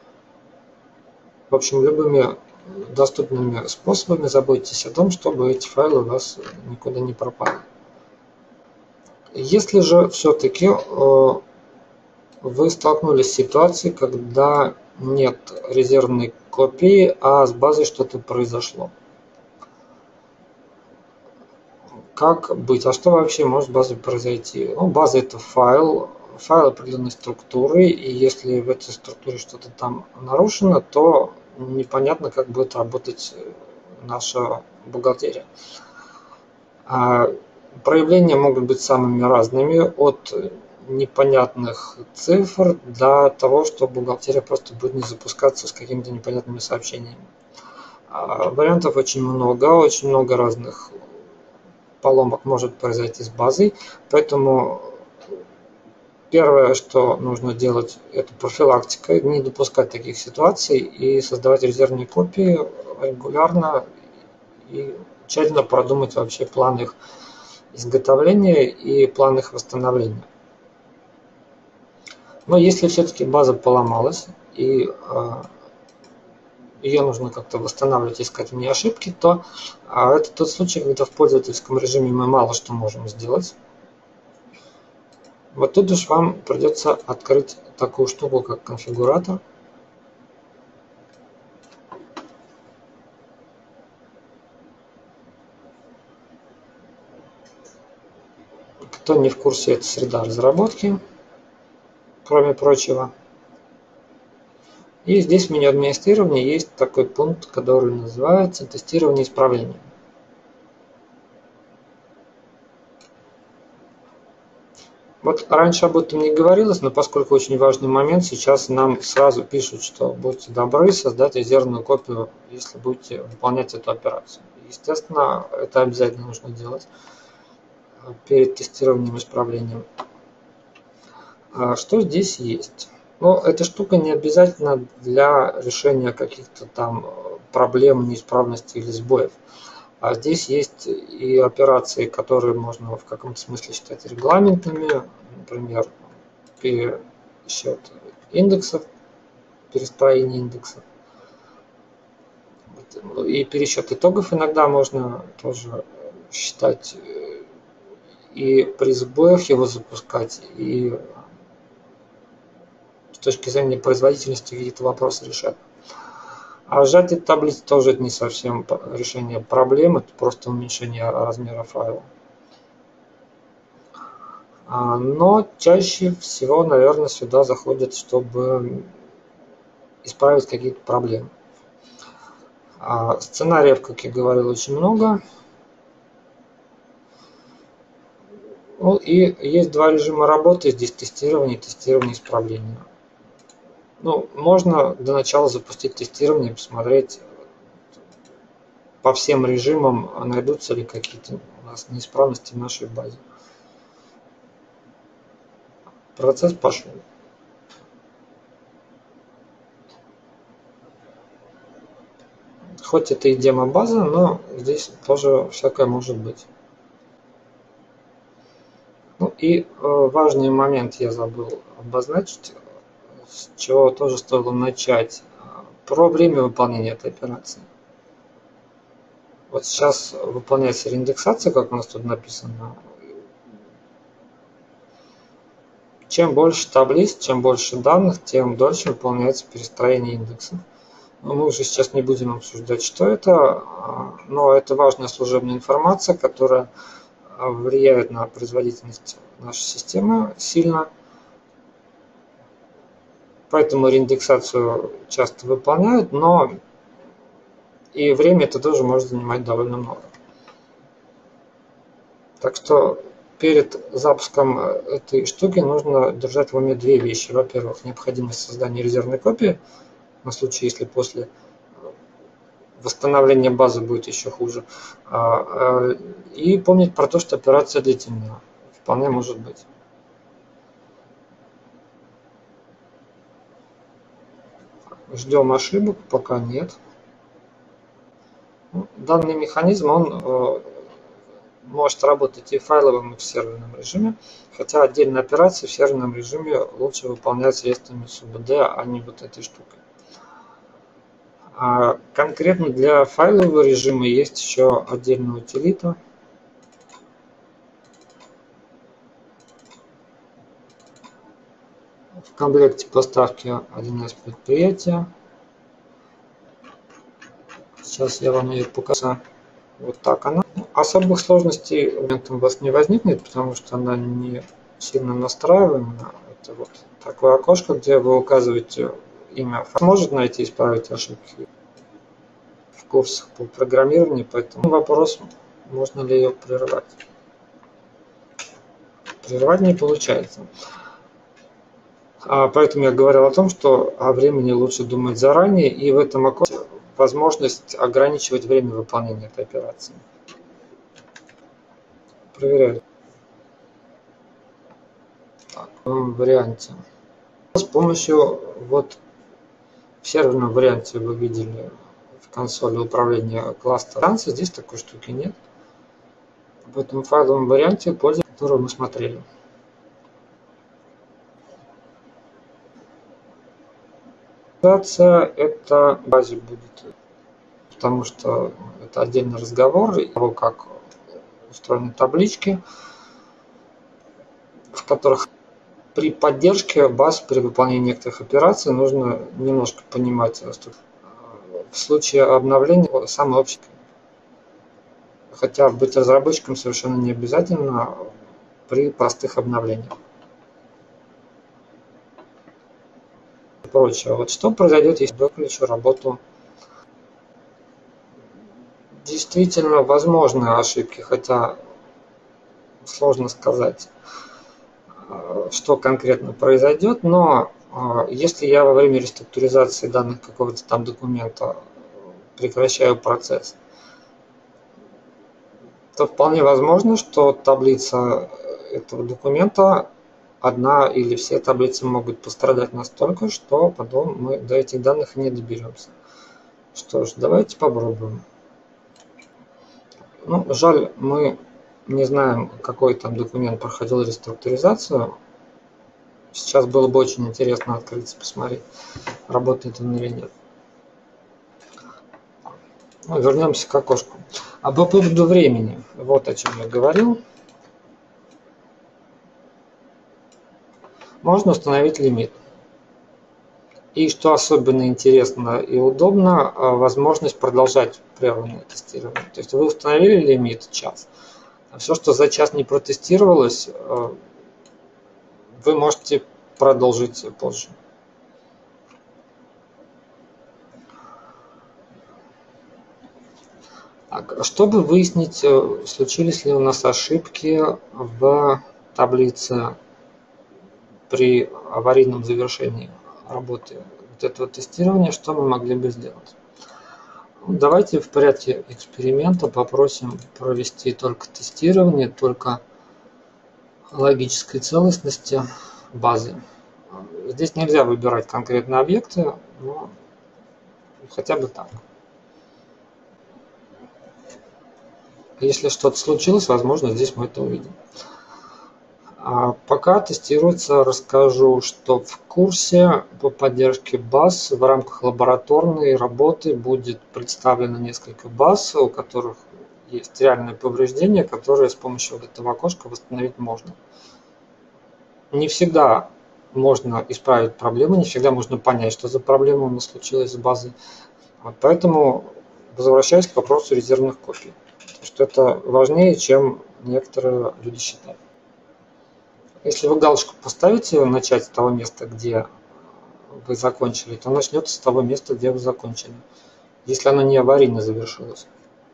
В общем, любыми доступными способами заботьтесь о том, чтобы эти файлы у вас никуда не пропали. Если же все-таки вы столкнулись с ситуацией, когда нет резервной копии, а с базой что-то произошло, как быть? А что вообще может с базой произойти? Ну, база – это файл, файл определенной структуры, и если в этой структуре что-то там нарушено, то непонятно, как будет работать наша бухгалтерия. А проявления могут быть самыми разными, от непонятных цифр до того, что бухгалтерия просто будет не запускаться с какими-то непонятными сообщениями. А вариантов очень много, очень много разных поломок может произойти с базой, поэтому первое, что нужно делать, это профилактика, не допускать таких ситуаций и создавать резервные копии регулярно и тщательно продумать вообще план их изготовления и план их восстановления. Но если все-таки база поломалась и ее нужно как-то восстанавливать, искать в ней ошибки, то это тот случай, когда в пользовательском режиме мы мало что можем сделать. Вот тут уж вам придется открыть такую штуку, как конфигуратор. Кто не в курсе, это среда разработки, кроме прочего. И здесь в меню администрирования есть такой пункт, который называется тестирование исправлений. Вот раньше об этом не говорилось, но поскольку очень важный момент, сейчас нам сразу пишут, что будьте добры создать резервную копию, если будете выполнять эту операцию. Естественно, это обязательно нужно делать перед тестированием исправлением. Что здесь есть? Но эта штука не обязательно для решения каких-то там проблем, неисправностей или сбоев. А здесь есть и операции, которые можно в каком-то смысле считать регламентами, например, пересчет индексов, перестроение индексов. И пересчет итогов иногда можно тоже считать и при сбоях его запускать, и с точки зрения производительности какие-то вопросы решать. А сжатие таблиц тоже не совсем решение проблем, это просто уменьшение размера файла. Но чаще всего, наверное, сюда заходят, чтобы исправить какие-то проблемы. Сценариев, как я говорил, очень много. Ну, и есть два режима работы, здесь тестирование и тестирование исправления. Ну, можно для начала запустить тестирование и посмотреть по всем режимам, найдутся ли какие-то у нас неисправности в нашей базе. Процесс пошел. Хоть это и демо-база, но здесь тоже всякое может быть. Ну и э, важный момент я забыл обозначить, с чего тоже стоило начать. Про время выполнения этой операции. Вот сейчас выполняется реиндексация, как у нас тут написано. Чем больше таблиц, чем больше данных, тем дольше выполняется перестроение индексов. Мы уже сейчас не будем обсуждать, что это, но это важная служебная информация, которая влияет на производительность нашей системы сильно. Поэтому реиндексацию часто выполняют, но и время это тоже может занимать довольно много. Так что перед запуском этой штуки нужно держать в уме две вещи. Во-первых, необходимость создания резервной копии, на случай, если после восстановления базы будет еще хуже. И помнить про то, что операция длительная. Вполне может быть. Ждем ошибок, пока нет. Данный механизм, он может работать и в файловом, и в серверном режиме, хотя отдельные операции в серверном режиме лучше выполнять средствами субд, а не вот этой штукой. А конкретно для файлового режима есть еще отдельная утилита. В комплекте поставки один эс предприятия. Сейчас я вам ее покажу. Вот так она. Особых сложностей у вас не возникнет, потому что она не сильно настраиваема. Это вот такое окошко, где вы указываете имя. Может найти и исправить ошибки в курсах по программированию, поэтому вопрос, можно ли ее прервать. Прервать не получается. А поэтому я говорил о том, что о времени лучше думать заранее, и в этом окошке возможность ограничивать время выполнения этой операции. Проверяю. Так, в новом варианте. С помощью, вот в серверном варианте вы видели в консоли управления кластера станции, здесь такой штуки нет. В этом файловом варианте, пользуясь которым мы смотрели. Это в базе будет, потому что это отдельный разговор, и того, как устроены таблички, в которых при поддержке баз при выполнении некоторых операций нужно немножко понимать, что в случае обновления самое общее. Хотя быть разработчиком совершенно не обязательно при простых обновлениях. И прочее. Вот что произойдет, если выключу работу? Действительно возможны ошибки, хотя сложно сказать, что конкретно произойдет, но если я во время реструктуризации данных какого-то там документа прекращаю процесс, то вполне возможно, что таблица этого документа, одна или все таблицы могут пострадать настолько, что потом мы до этих данных не доберемся. Что ж, давайте попробуем. Ну, жаль, мы не знаем, какой там документ проходил реструктуризацию. Сейчас было бы очень интересно открыться, посмотреть, работает он или нет. Ну, вернемся к окошку. А по поводу времени, вот о чем я говорил. Можно установить лимит. И что особенно интересно и удобно, возможность продолжать прерванное тестирование. То есть вы установили лимит час, а все, что за час не протестировалось, вы можете продолжить позже. Так, чтобы выяснить, случились ли у нас ошибки в таблице при аварийном завершении работы вот этого тестирования, что мы могли бы сделать? Давайте в порядке эксперимента попросим провести только тестирование, только логической целостности базы. Здесь нельзя выбирать конкретные объекты, но хотя бы так. Если что-то случилось, возможно, здесь мы это увидим. А пока тестируется, расскажу, что в курсе по поддержке баз в рамках лабораторной работы будет представлено несколько баз, у которых есть реальные повреждения, которые с помощью вот этого окошка восстановить можно. Не всегда можно исправить проблему, не всегда можно понять, что за проблема у нас случилась с базой. Вот поэтому возвращаюсь к вопросу резервных копий, что это важнее, чем некоторые люди считают. Если вы галочку поставите начать с того места, где вы закончили, то начнется с того места, где вы закончили, если она не аварийно завершилась.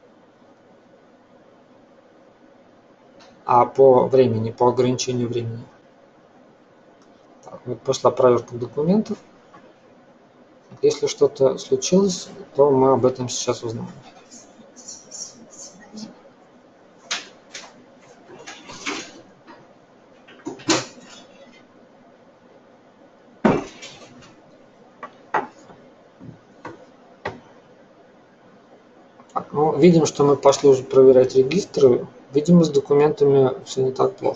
А по времени, по ограничению времени. Так, вот пошла проверка документов. Если что-то случилось, то мы об этом сейчас узнаем. Так, ну, видим, что мы пошли уже проверять регистры. Видимо, с документами все не так плохо.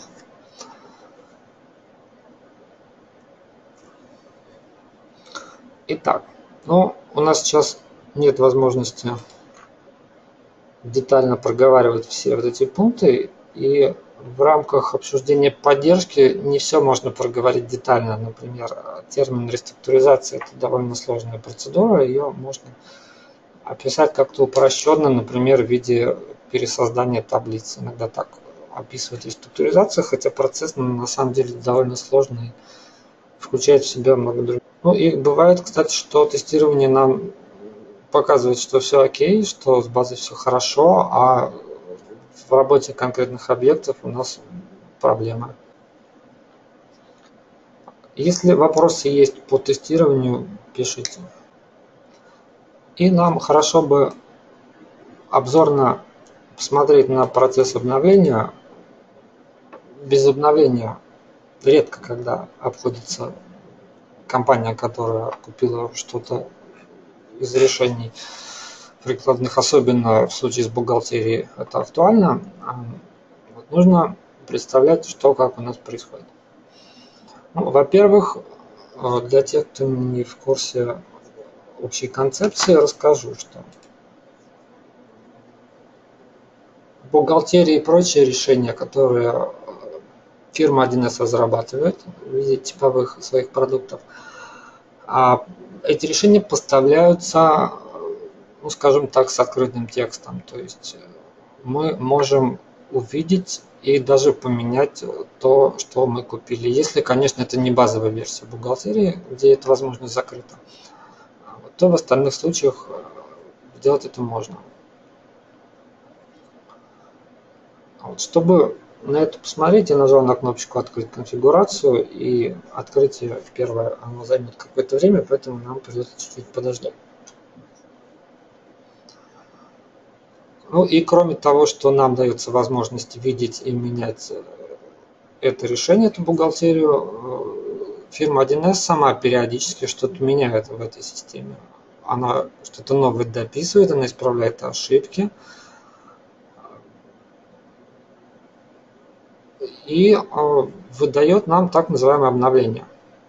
Итак, ну, у нас сейчас нет возможности детально проговаривать все вот эти пункты, и в рамках обсуждения поддержки не все можно проговорить детально. Например, термин реструктуризация – это довольно сложная процедура, ее можно описать как-то упрощенно, например, в виде пересоздания таблицы. Иногда так описывать реструктуризацию, хотя процесс на самом деле довольно сложный, включает в себя много других. Ну и бывает, кстати, что тестирование нам показывает, что все окей, что с базой все хорошо, а в работе конкретных объектов у нас проблемы. Если вопросы есть по тестированию, пишите. И нам хорошо бы обзорно посмотреть на процесс обновления. Без обновления редко когда обходится компания, которая купила что-то из решений прикладных, особенно в случае с бухгалтерией, это актуально. Вот нужно представлять, что как у нас происходит. Ну, во-первых, для тех, кто не в курсе общей концепции, расскажу, что бухгалтерия и прочие решения, которые фирма один эс разрабатывает в виде типовых своих продуктов, а эти решения поставляются, ну, скажем так, с открытым текстом. То есть мы можем увидеть и даже поменять то, что мы купили. Если, конечно, это не базовая версия бухгалтерии, где это возможность закрыта, то в остальных случаях сделать это можно. Вот, чтобы на это посмотреть, я нажал на кнопочку «Открыть конфигурацию», и открытие первое оно займет какое-то время, поэтому нам придется чуть-чуть подождать. Ну и кроме того, что нам дается возможность видеть и менять это решение, эту бухгалтерию, фирма один эс сама периодически что-то меняет в этой системе. Она что-то новое дописывает, она исправляет ошибки. И выдает нам так называемое обновление.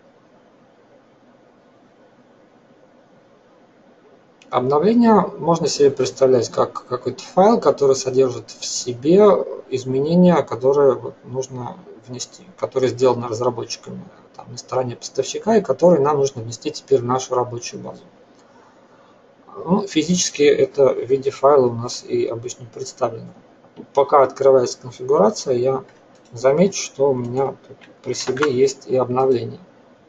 Обновление можно себе представлять как какой-то файл, который содержит в себе изменения, которые нужно внести, которые сделаны разработчиками там, на стороне поставщика, и которые нам нужно внести теперь в нашу рабочую базу. Ну, физически это в виде файла у нас и обычно представлено. Пока открывается конфигурация, я замечу, что у меня тут при себе есть и обновление.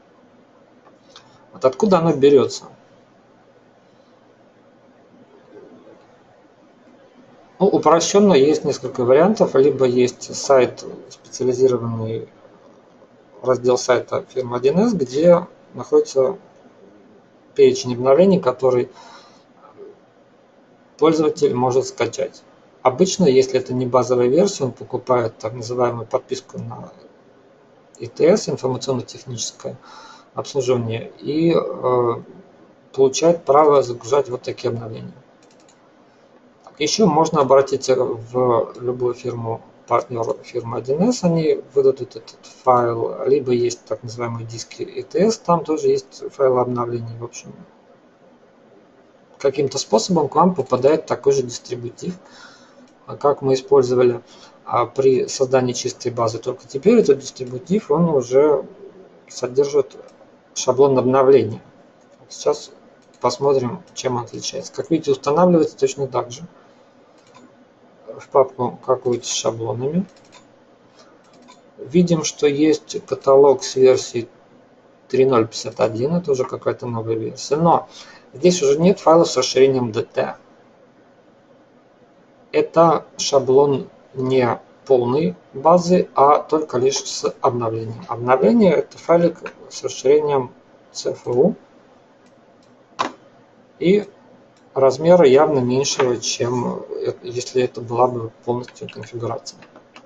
Вот откуда оно берется? Ну, упрощенно есть несколько вариантов. Либо есть сайт, специализированный раздел сайта фирмы один эс, где находится перечень обновлений, который пользователь может скачать. Обычно, если это не базовая версия, он покупает так называемую подписку на и тэ эс, информационно-техническое обслуживание, и э, получает право загружать вот такие обновления. Еще можно обратиться в любую фирму, партнер фирмы один эс, они выдадут этот файл, либо есть так называемые диски и тэ эс, там тоже есть файлы обновлений. В общем, каким-то способом к вам попадает такой же дистрибутив, как мы использовали при создании чистой базы. Только теперь этот дистрибутив, он уже содержит шаблон обновления. Сейчас посмотрим, чем он отличается. Как видите, устанавливается точно так же. В папку какую-то с шаблонами. Видим, что есть каталог с версии три ноль пятьдесят один, это уже какая-то новая версия. Но здесь уже нет файлов с расширением ди ти. Это шаблон не полной базы, а только лишь с обновлением. Обновление – это файлик с расширением си эф ю и размера явно меньшего, чем если это была бы полностью конфигурация.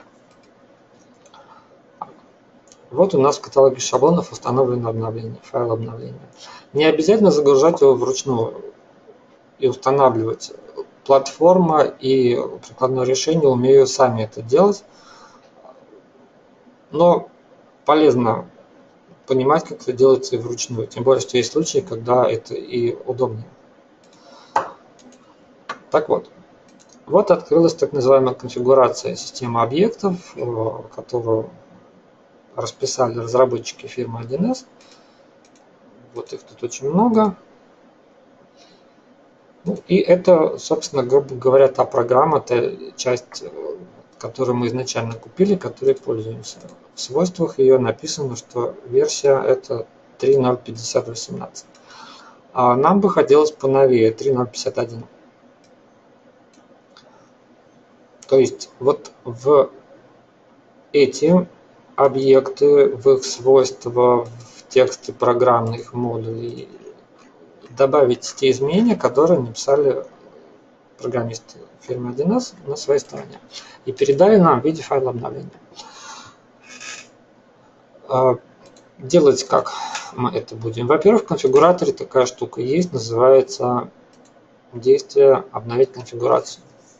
Вот у нас в каталоге шаблонов установлено обновление, файл обновления. Не обязательно загружать его вручную и устанавливать. Платформа и прикладное решение умеют сами это делать, но полезно понимать, как это делается и вручную. Тем более, что есть случаи, когда это и удобнее. Так вот, вот открылась так называемая конфигурация системы объектов, которую расписали разработчики фирмы один эс. Вот их тут очень много. Ну, и это, собственно, грубо говоря, та программа, та часть, которую мы изначально купили, которой пользуемся. В свойствах ее написано, что версия это три ноль пятьдесят восемнадцать. А нам бы хотелось поновее, три ноль пятьдесят один. То есть вот в эти объекты, в их свойства, в тексты программных модулей добавить те изменения, которые написали программисты фирмы один эс на своей стороне и передали нам в виде файла обновления. Делать как мы это будем? Во-первых, в конфигураторе такая штука есть, называется действие обновить конфигурацию.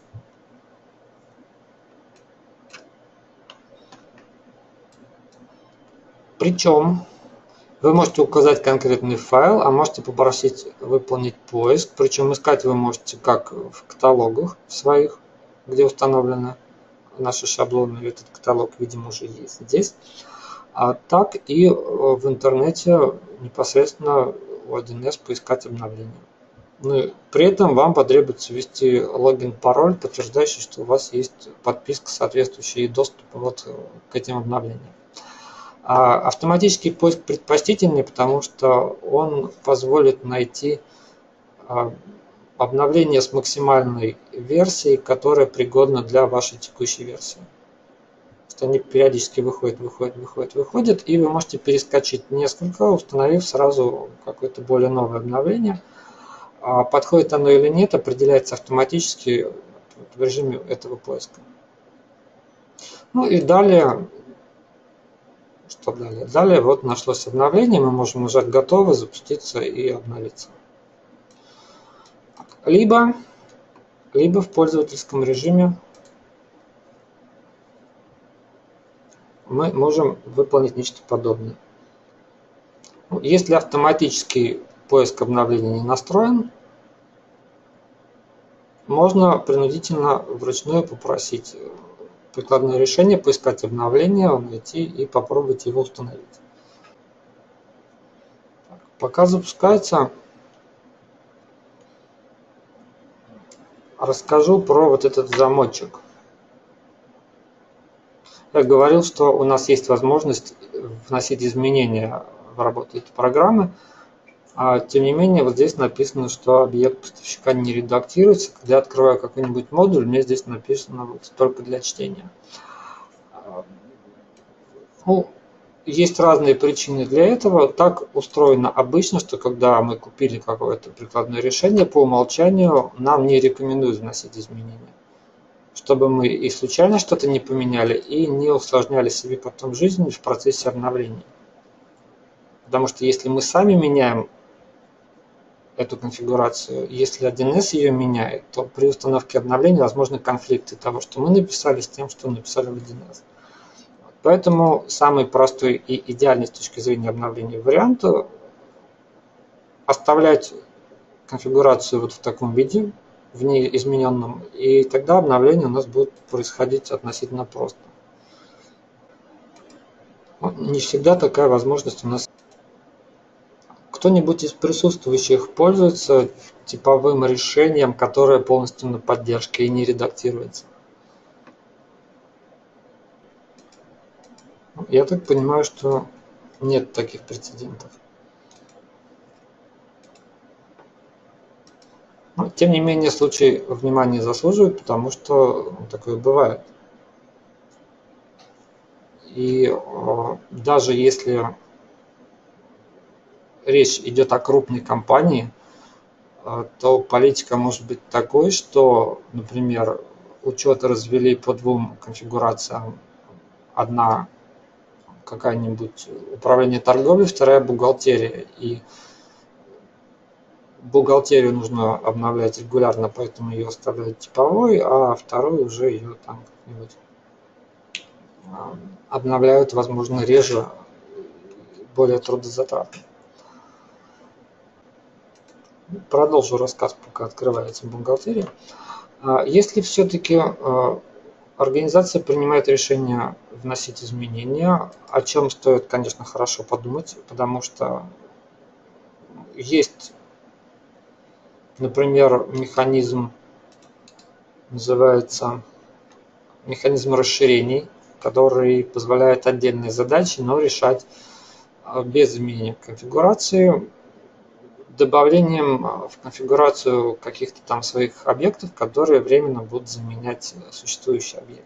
Причем вы можете указать конкретный файл, а можете попросить выполнить поиск. Причем искать вы можете как в каталогах своих, где установлены наши шаблоны. Этот каталог, видимо, уже есть здесь. А так и в интернете непосредственно у один эс поискать обновления. Ну, при этом вам потребуется ввести логин-пароль, подтверждающий, что у вас есть подписка соответствующая и доступ вот к этим обновлениям. А автоматический поиск предпочтительнее, потому что он позволит найти обновление с максимальной версией, которая пригодна для вашей текущей версии. Они периодически выходят, выходят, выходят, выходят, и вы можете перескочить несколько, установив сразу какое-то более новое обновление. Подходит оно или нет, определяется автоматически в режиме этого поиска. Ну и далее... Что далее? Далее вот нашлось обновление, мы можем нажать «Готово», запуститься и обновиться. Либо, либо в пользовательском режиме мы можем выполнить нечто подобное. Если автоматический поиск обновлений не настроен, можно принудительно вручную попросить прикладное решение, поискать обновление, найти и попробовать его установить. Пока запускается, расскажу про вот этот замочек. Я говорил, что у нас есть возможность вносить изменения в работу этой программы. А, тем не менее, вот здесь написано, что объект поставщика не редактируется. Когда я открываю какой-нибудь модуль, мне здесь написано вот только для чтения. Ну, есть разные причины для этого. Так устроено обычно, что когда мы купили какое-то прикладное решение, по умолчанию нам не рекомендуют вносить изменения, чтобы мы и случайно что-то не поменяли, и не усложняли себе потом жизнь в процессе обновления. Потому что если мы сами меняем эту конфигурацию, если один эс ее меняет, то при установке обновления возможны конфликты того, что мы написали, с тем, что написали в один эс. Поэтому самый простой и идеальный с точки зрения обновления вариант – оставлять конфигурацию вот в таком виде, в ней измененном, и тогда обновление у нас будет происходить относительно просто. Не всегда такая возможность у нас. Кто-нибудь из присутствующих пользуется типовым решением, которое полностью на поддержке и не редактируется? Я так понимаю, что нет таких прецедентов. Но, тем не менее, случай внимания заслуживает, потому что такое бывает. И э, даже если речь идет о крупной компании, э, то политика может быть такой, что, например, учеты развели по двум конфигурациям. Одна какая-нибудь управление торговлей, вторая бухгалтерия. И бухгалтерию нужно обновлять регулярно, поэтому ее оставляют типовой, а вторую уже ее там как-нибудь обновляют, возможно, реже, более трудозатратно. Продолжу рассказ, пока открывается бухгалтерия. Если все-таки организация принимает решение вносить изменения, о чем стоит, конечно, хорошо подумать, потому что есть, например, механизм, называется механизм расширений, который позволяет отдельные задачи, но решать без изменения конфигурации, добавлением в конфигурацию каких-то там своих объектов, которые временно будут заменять существующие объекты.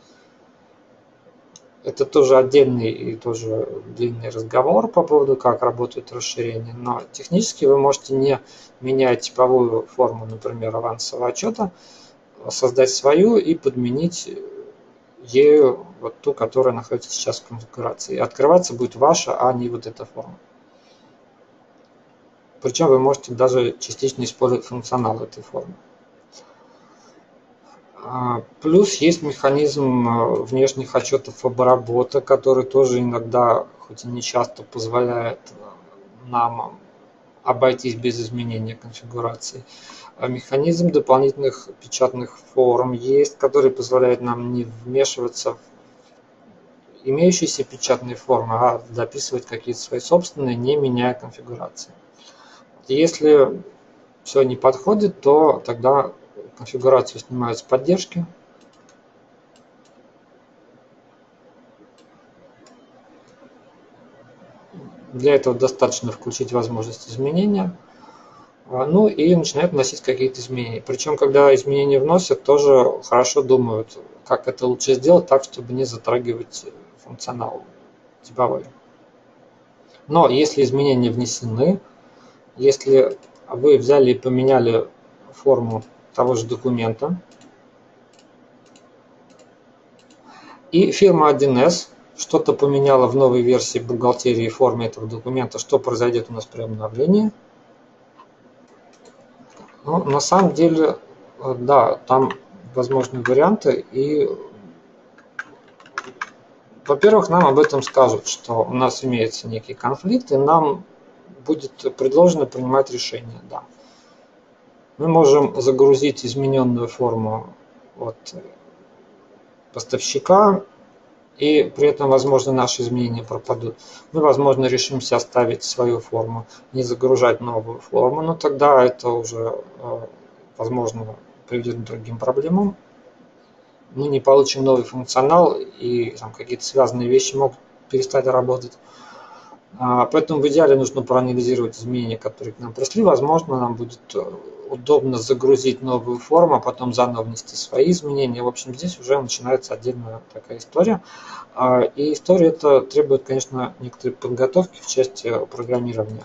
Это тоже отдельный и тоже длинный разговор по поводу, как работают расширения, но технически вы можете, не меняя типовую форму, например, авансового отчета, создать свою и подменить ею вот ту, которая находится сейчас в конфигурации. И открываться будет ваша, а не вот эта форма. Причем вы можете даже частично использовать функционал этой формы. Плюс есть механизм внешних отчетов обработок, который тоже иногда, хоть и не часто, позволяет нам обойтись без изменения конфигурации. Механизм дополнительных печатных форм есть, который позволяет нам не вмешиваться в имеющиеся печатные формы, а дописывать какие-то свои собственные, не меняя конфигурации. Если все не подходит, то тогда конфигурацию снимают с поддержки. Для этого достаточно включить возможность изменения. Ну и начинают вносить какие-то изменения. Причем, когда изменения вносят, тоже хорошо думают, как это лучше сделать так, чтобы не затрагивать функционал типовой. Но если изменения внесены, если вы взяли и поменяли форму того же документа, и фирма один эс что-то поменяла в новой версии бухгалтерии в форме этого документа, что произойдет у нас при обновлении? Ну, на самом деле, да, там возможны варианты, и, во-первых, нам об этом скажут, что у нас имеется некий конфликт, и нам будет предложено принимать решение, да. Мы можем загрузить измененную форму от поставщика, и при этом, возможно, наши изменения пропадут. Мы, возможно, решимся оставить свою форму, не загружать новую форму, но тогда это уже, возможно, приведет к другим проблемам. Мы не получим новый функционал, и там какие-то связанные вещи могут перестать работать. Поэтому в идеале нужно проанализировать изменения, которые к нам пришли. Возможно, нам будет удобно загрузить новую форму, а потом заново внести свои изменения. В общем, здесь уже начинается отдельная такая история. И история эта требует, конечно, некоторой подготовки в части программирования.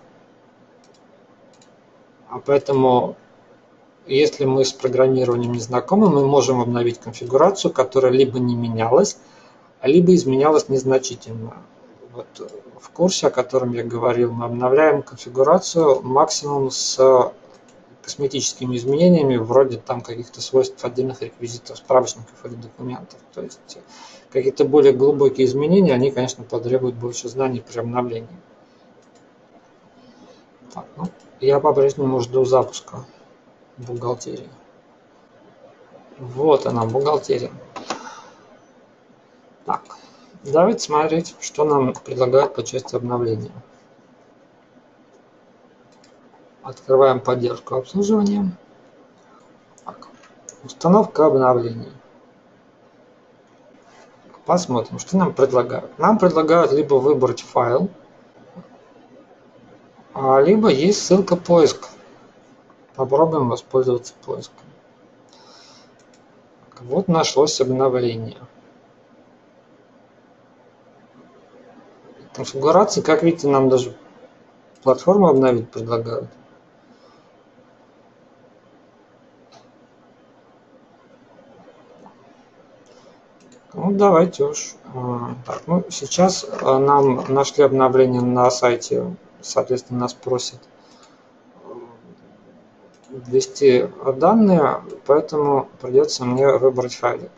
А поэтому, если мы с программированием не знакомы, мы можем обновить конфигурацию, которая либо не менялась, либо изменялась незначительно. Вот в курсе, о котором я говорил, мы обновляем конфигурацию максимум с косметическими изменениями, вроде там каких-то свойств отдельных реквизитов, справочников или документов. То есть какие-то более глубокие изменения, они, конечно, потребуют больше знаний при обновлении. Так, ну, я по-прежнему жду запуска бухгалтерии. Вот она, бухгалтерия. Так, давайте смотреть, что нам предлагают по части обновления. Открываем поддержку обслуживания. Так, установка обновлений. Посмотрим, что нам предлагают. Нам предлагают либо выбрать файл, либо есть ссылка поиск. Попробуем воспользоваться поиском. Вот нашлось обновление. Конфигурации, как видите, нам даже платформу обновить предлагают. Ну, давайте уж. Так, ну, сейчас нам нашли обновление на сайте, соответственно, нас просят ввести данные, поэтому придется мне выбрать файлик.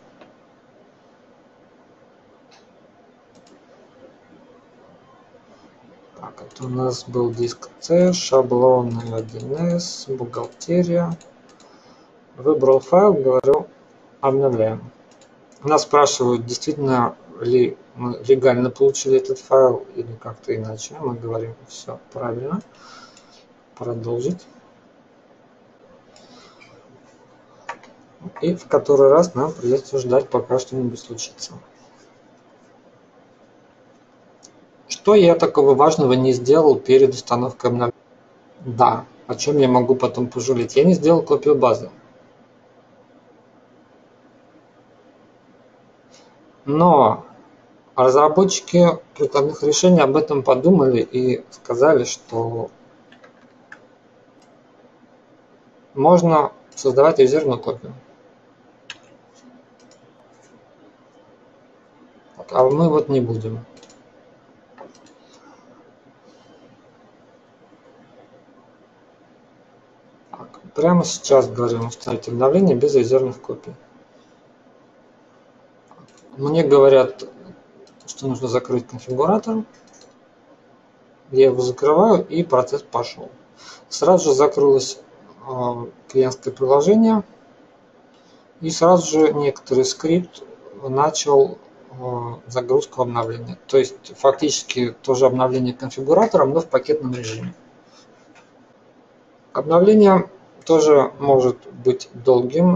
Так, это у нас был диск C, шаблоны один эс, бухгалтерия. Выбрал файл, говорю, обновляем. Нас спрашивают, действительно ли мы легально получили этот файл или как-то иначе. Мы говорим, все правильно. Продолжить. И в который раз нам придется ждать, пока что-нибудь случится. Что я такого важного не сделал перед установкой обновления? Да, о чем я могу потом пожалеть? Я не сделал копию базы. Но разработчики прикладных решений об этом подумали и сказали, что можно создавать резервную копию. А мы вот не будем. Так, прямо сейчас говорим установить обновление без резервных копий. Мне говорят, что нужно закрыть конфигуратор. Я его закрываю, и процесс пошел. Сразу же закрылось клиентское приложение, и сразу же некоторый скрипт начал загрузку обновления. То есть фактически тоже обновление конфигуратора, но в пакетном режиме. Обновление тоже может быть долгим.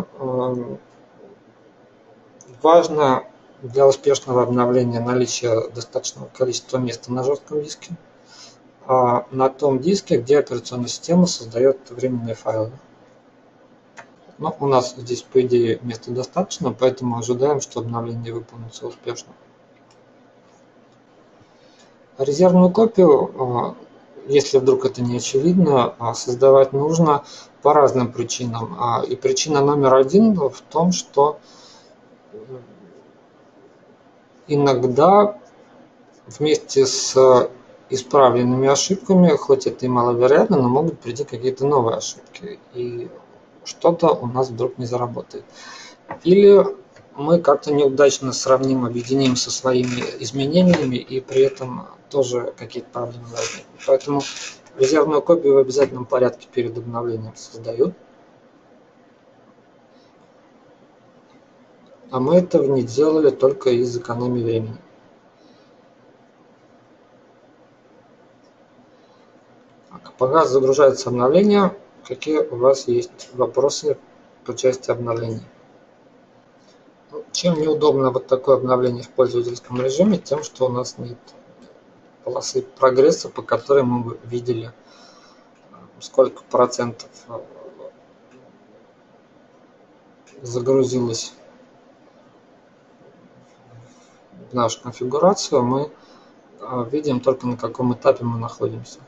Важно для успешного обновления наличие достаточного количества места на жестком диске, а на том диске, где операционная система создает временные файлы. Но у нас здесь, по идее, места достаточно, поэтому ожидаем, что обновление выполнится успешно. Резервную копию, если вдруг это не очевидно, создавать нужно по разным причинам. И причина номер один в том, что иногда вместе с исправленными ошибками, хоть это и маловероятно, но могут прийти какие-то новые ошибки, и что-то у нас вдруг не заработает. Или мы как-то неудачно сравним, объединим со своими изменениями, и при этом тоже какие-то проблемы возникнут. Поэтому резервную копию в обязательном порядке перед обновлением создают. А мы этого не делали только из экономии времени. Так, пока загружается обновление, какие у вас есть вопросы по части обновления? Чем неудобно вот такое обновление в пользовательском режиме? Тем, что у нас нет полосы прогресса, по которой мы бы видели, сколько процентов загрузилось в нашу конфигурацию, мы видим только на каком этапе мы находимся.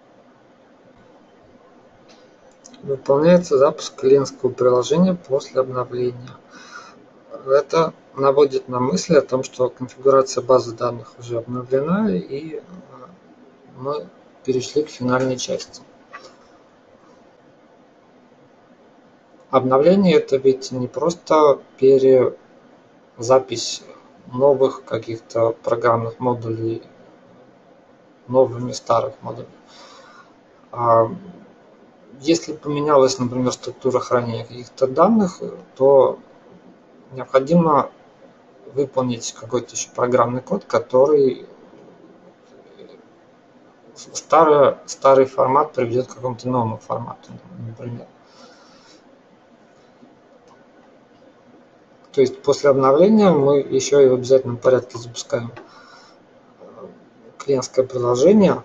Выполняется запуск клиентского приложения после обновления. Это наводит на мысли о том, что конфигурация базы данных уже обновлена, и мы перешли к финальной части. Обновление – это ведь не просто перезапись новых каких-то программных модулей новыми старых модулей. Если поменялась, например, структура хранения каких-то данных, то необходимо выполнить какой-то еще программный код, который старый, старый формат приведет к какому-то новому формату, например. То есть после обновления мы еще и в обязательном порядке запускаем клиентское приложение,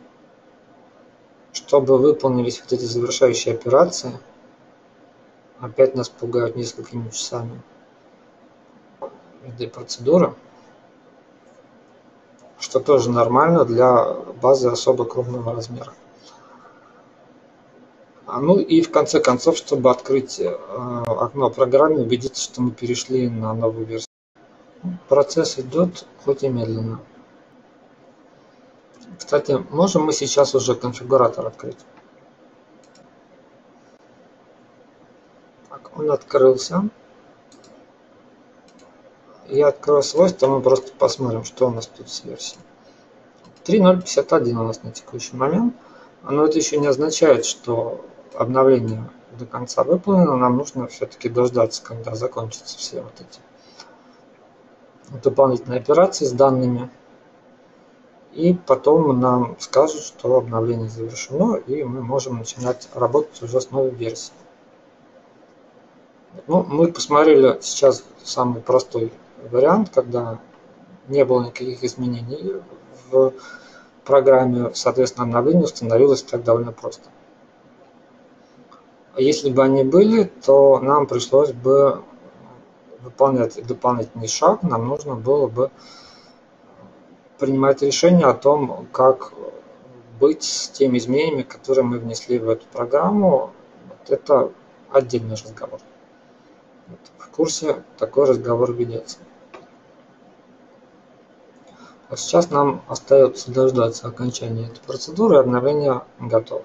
чтобы выполнились вот эти завершающие операции. Опять нас пугают несколькими часами этой процедуры, что тоже нормально для базы особо крупного размера. Ну и в конце концов, чтобы открыть окно программы, убедиться, что мы перешли на новую версию. Процесс идет, хоть и медленно. Кстати, можем мы сейчас уже конфигуратор открыть? Так, он открылся. Я открою свойства, мы просто посмотрим, что у нас тут с версией. три ноль пятьдесят один у нас на текущий момент. Но это еще не означает, что обновление до конца выполнено. Нам нужно все-таки дождаться, когда закончатся все вот эти дополнительные операции с данными. И потом нам скажут, что обновление завершено, и мы можем начинать работать уже с новой версией. Ну, мы посмотрели сейчас самый простой вариант, когда не было никаких изменений в программе, соответственно, обновление установилось так довольно просто. Если бы они были, то нам пришлось бы выполнять дополнительный шаг, нам нужно было бы принимать решение о том, как быть с теми изменениями, которые мы внесли в эту программу. Вот это отдельный разговор. В курсе такой разговор ведется. А сейчас нам остается дождаться окончания этой процедуры, и обновление готово.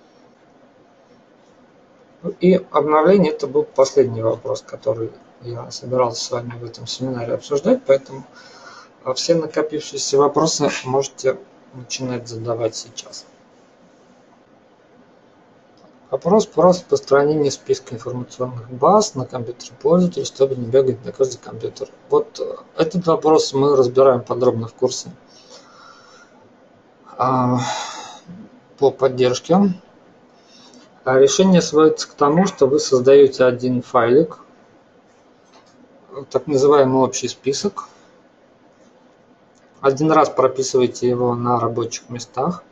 И обновление — это был последний вопрос, который я собирался с вами в этом семинаре обсуждать, поэтому все накопившиеся вопросы можете начинать задавать сейчас. Вопрос про распространение списка информационных баз на компьютере пользователя, чтобы не бегать на каждый компьютер. Вот этот вопрос мы разбираем подробно в курсе по поддержке. Решение сводится к тому, что вы создаете один файлик, так называемый общий список. Один раз прописываете его на рабочих местах.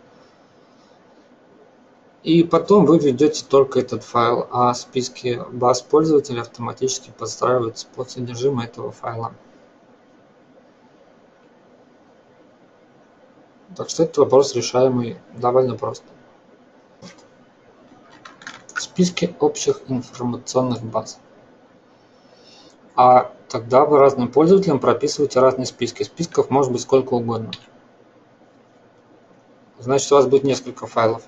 И потом вы ведете только этот файл, а списки баз пользователей автоматически подстраиваются под содержимое этого файла. Так что этот вопрос решаемый довольно просто. Списки общих информационных баз. А тогда вы разным пользователям прописываете разные списки. Списков может быть сколько угодно. Значит, у вас будет несколько файлов.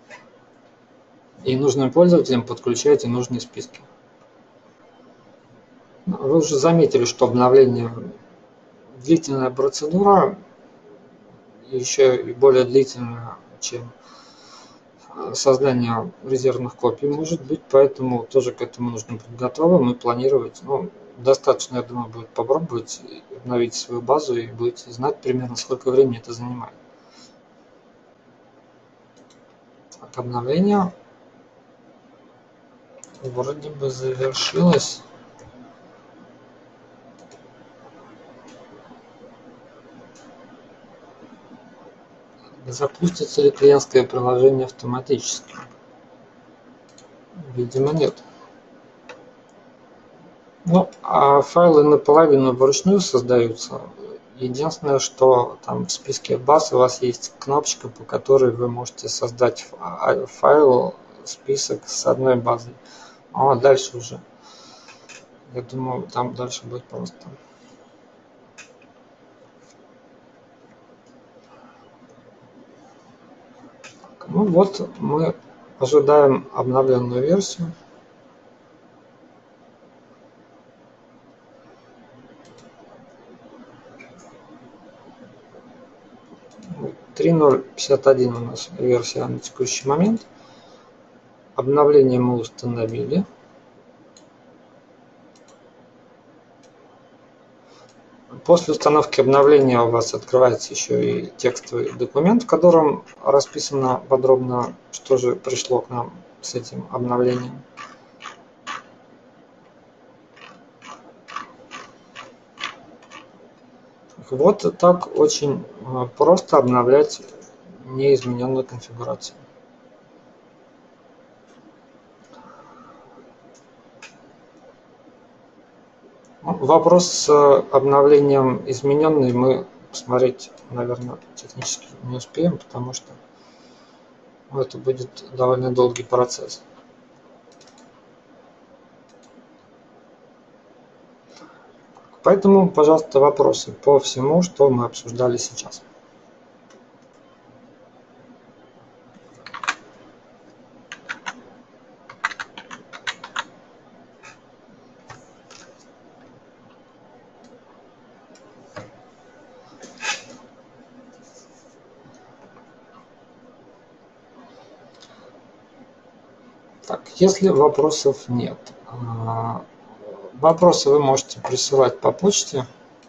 И нужным пользователям подключаете нужные списки. Вы уже заметили, что обновление длительная процедура, еще и более длительная, чем создание резервных копий может быть, поэтому тоже к этому нужно быть готовым и планировать. Ну, достаточно, я думаю, будет попробовать обновить свою базу и будете знать примерно, сколько времени это занимает. Так, обновление вроде бы завершилось. Запустится ли клиентское приложение автоматически? Видимо, нет. Ну, а файлы наполовину вручную создаются. Единственное, что там в списке баз у вас есть кнопочка, по которой вы можете создать файл, список с одной базой. А дальше уже, я думаю, там дальше будет просто. Ну вот, мы ожидаем обновленную версию. три ноль пятьдесят один у нас версия на текущий момент. Обновление мы установили. После установки обновления у вас открывается еще и текстовый документ, в котором расписано подробно, что же пришло к нам с этим обновлением. Вот так очень просто обновлять неизмененную конфигурацию. Вопрос с обновлением измененный мы посмотреть, наверное, технически не успеем, потому что это будет довольно долгий процесс. Поэтому, пожалуйста, вопросы по всему, что мы обсуждали сейчас. Так, если вопросов нет, вопросы вы можете присылать по почте.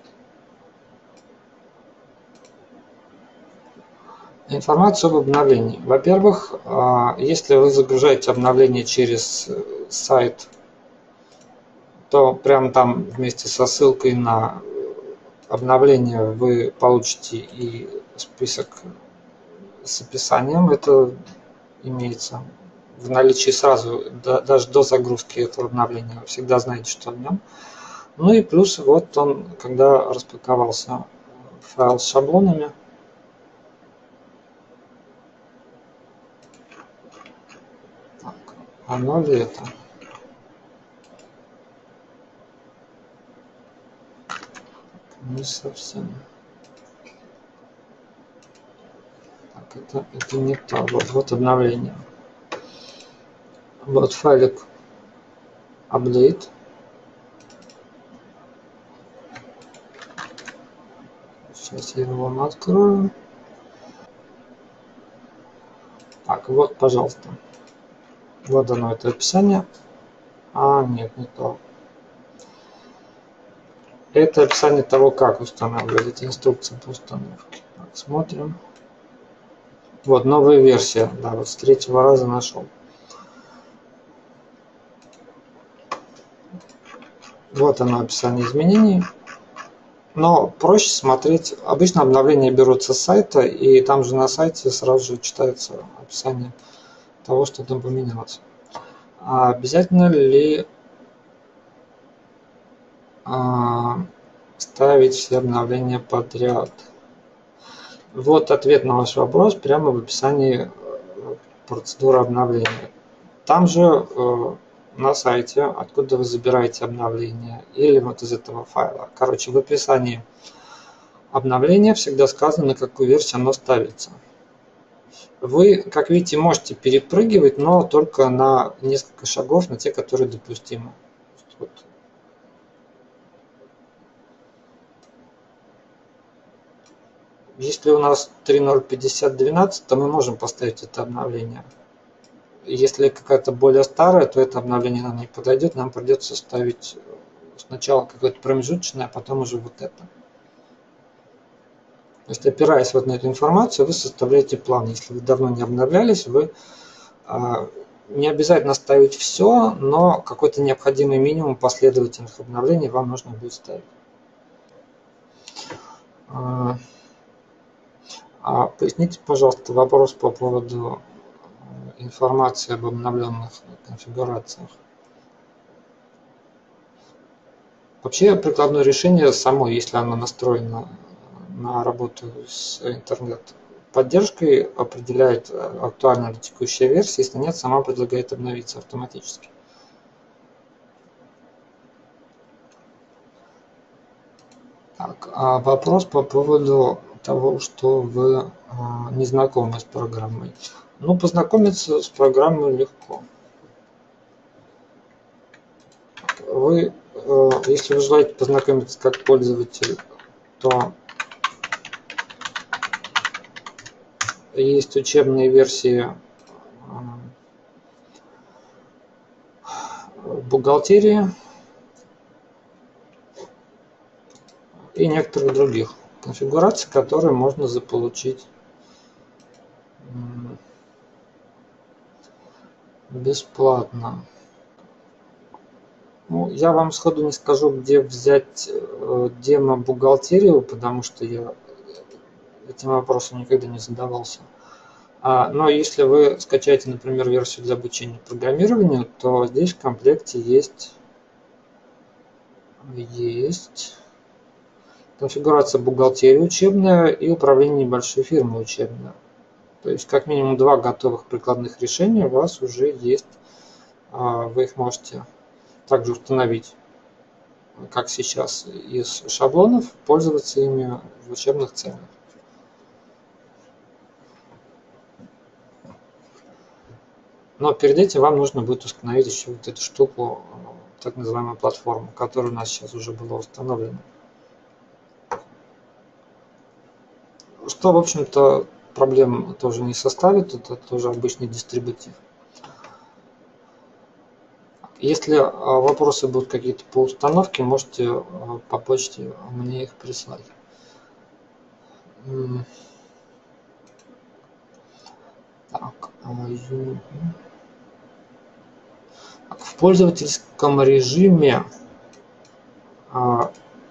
Информацию об обновлении. Во-первых, если вы загружаете обновление через сайт, то прямо там вместе со ссылкой на обновление вы получите и список с описанием. Это имеется в наличии сразу, даже до загрузки этого обновления. Вы всегда знаете, что в нем. Ну и плюс вот он, когда распаковался файл с шаблонами. Так, оно ли это? Не совсем. Так, это, это не то. Вот, вот обновление. Вот файлик update. Сейчас я его вам открою. Так, вот, пожалуйста. Вот оно, это описание. А, нет, не то. Это описание того, как устанавливать, эти инструкции по установке. Так, смотрим. Вот, новая версия. Да, вот с третьего раза нашел. Вот оно, описание изменений. Но проще смотреть. Обычно обновления берутся с сайта, и там же на сайте сразу же читается описание того, что там поменялось. А обязательно ли а, ставить все обновления подряд? Вот ответ на ваш вопрос прямо в описании процедуры обновления. Там же э, на сайте, откуда вы забираете обновления, или вот из этого файла. Короче, в описании обновления всегда сказано, на какую версию оно ставится. Вы, как видите, можете перепрыгивать, но только на несколько шагов, на те, которые допустимы. Вот. Если у нас три ноль пятьдесят двенадцать, то мы можем поставить это обновление. Если какая-то более старая, то это обновление нам не подойдет, нам придется ставить сначала какое-то промежуточное, а потом уже вот это. То есть, опираясь вот на эту информацию, вы составляете план. Если вы давно не обновлялись, вы а, не обязательно ставить все, но какой-то необходимый минимум последовательных обновлений вам нужно будет ставить. А, А поясните, пожалуйста, вопрос по поводу информации об обновленных конфигурациях. Вообще прикладное решение само, если оно настроено на работу с интернет-поддержкой, определяет актуальную или текущую версию, если нет, сама предлагает обновиться автоматически. Так, а вопрос по поводу того, что вы не знакомы с программой. Ну, познакомиться с программой легко. Вы, если вы желаете познакомиться как пользователь, то есть учебные версии бухгалтерии и некоторых других конфигураций, которые можно заполучить бесплатно. Ну, я вам сходу не скажу, где взять демо-бухгалтерию, потому что я этим вопросом никогда не задавался. Но если вы скачаете, например, версию для обучения программированию, то здесь в комплекте есть, есть конфигурация бухгалтерии учебная и управление небольшой фирмой учебная. То есть как минимум два готовых прикладных решения у вас уже есть. Вы их можете также установить, как сейчас, из шаблонов, пользоваться ими в учебных целях. Но перед этим вам нужно будет установить еще вот эту штуку, так называемую платформу, которая у нас сейчас уже была установлена. Что, в общем-то, проблем тоже не составит, это тоже обычный дистрибутив. Если вопросы будут какие-то по установке, можете по почте мне их прислать. Так. В пользовательском режиме А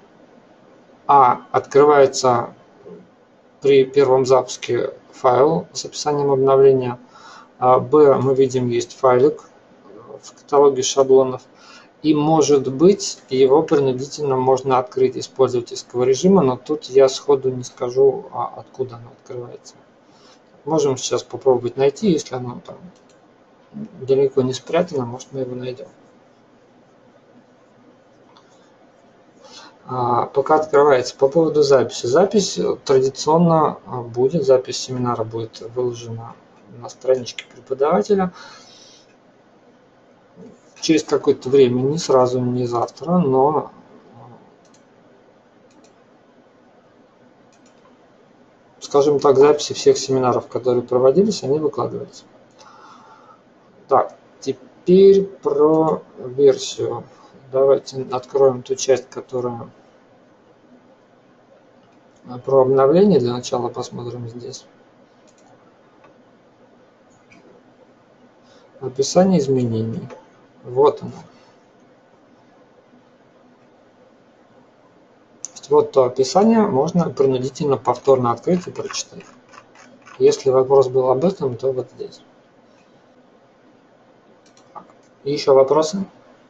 открывается при первом запуске файл с описанием обновления, Б мы видим есть файлик в каталоге шаблонов, и может быть его принудительно можно открыть из пользовательского режима, но тут я сходу не скажу, откуда оно открывается. Можем сейчас попробовать найти, если оно там далеко не спрятано, может мы его найдем. Пока открывается. По поводу записи. Запись традиционно будет, запись семинара будет выложена на страничке преподавателя. Через какое-то время, не сразу, не завтра, но скажем так, записи всех семинаров, которые проводились, они выкладывались. Так, теперь про версию. Давайте откроем ту часть, которая про обновление. Для начала посмотрим здесь. Описание изменений. Вот оно. Вот то описание можно принудительно повторно открыть и прочитать. Если вопрос был об этом, то вот здесь. Еще вопросы?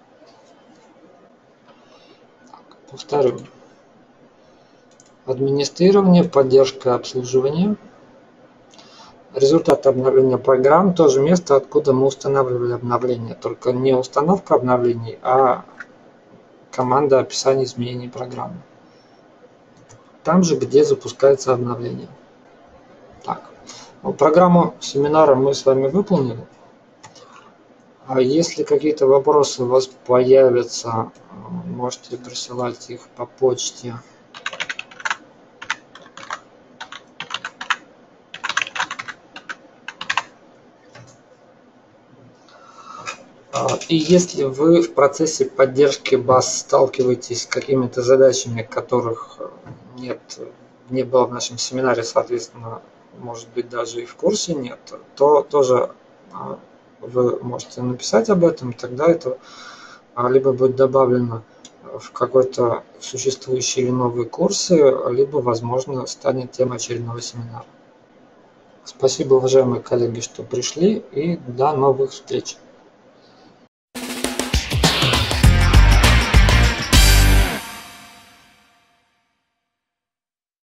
Так, повторю. Администрирование, поддержка, обслуживание. Результаты обновления программ, тоже место, откуда мы устанавливали обновления. Только не установка обновлений, а команда описания изменений программы. Там же, где запускается обновление. Так, ну, программу семинара мы с вами выполнили. А если какие-то вопросы у вас появятся, можете присылать их по почте. И если вы в процессе поддержки баз сталкиваетесь с какими-то задачами, которых нет, не было в нашем семинаре, соответственно, может быть, даже и в курсе нет, то тоже вы можете написать об этом, тогда это либо будет добавлено в какой-то существующий или новый курсы, либо, возможно, станет темой очередного семинара. Спасибо, уважаемые коллеги, что пришли, и до новых встреч.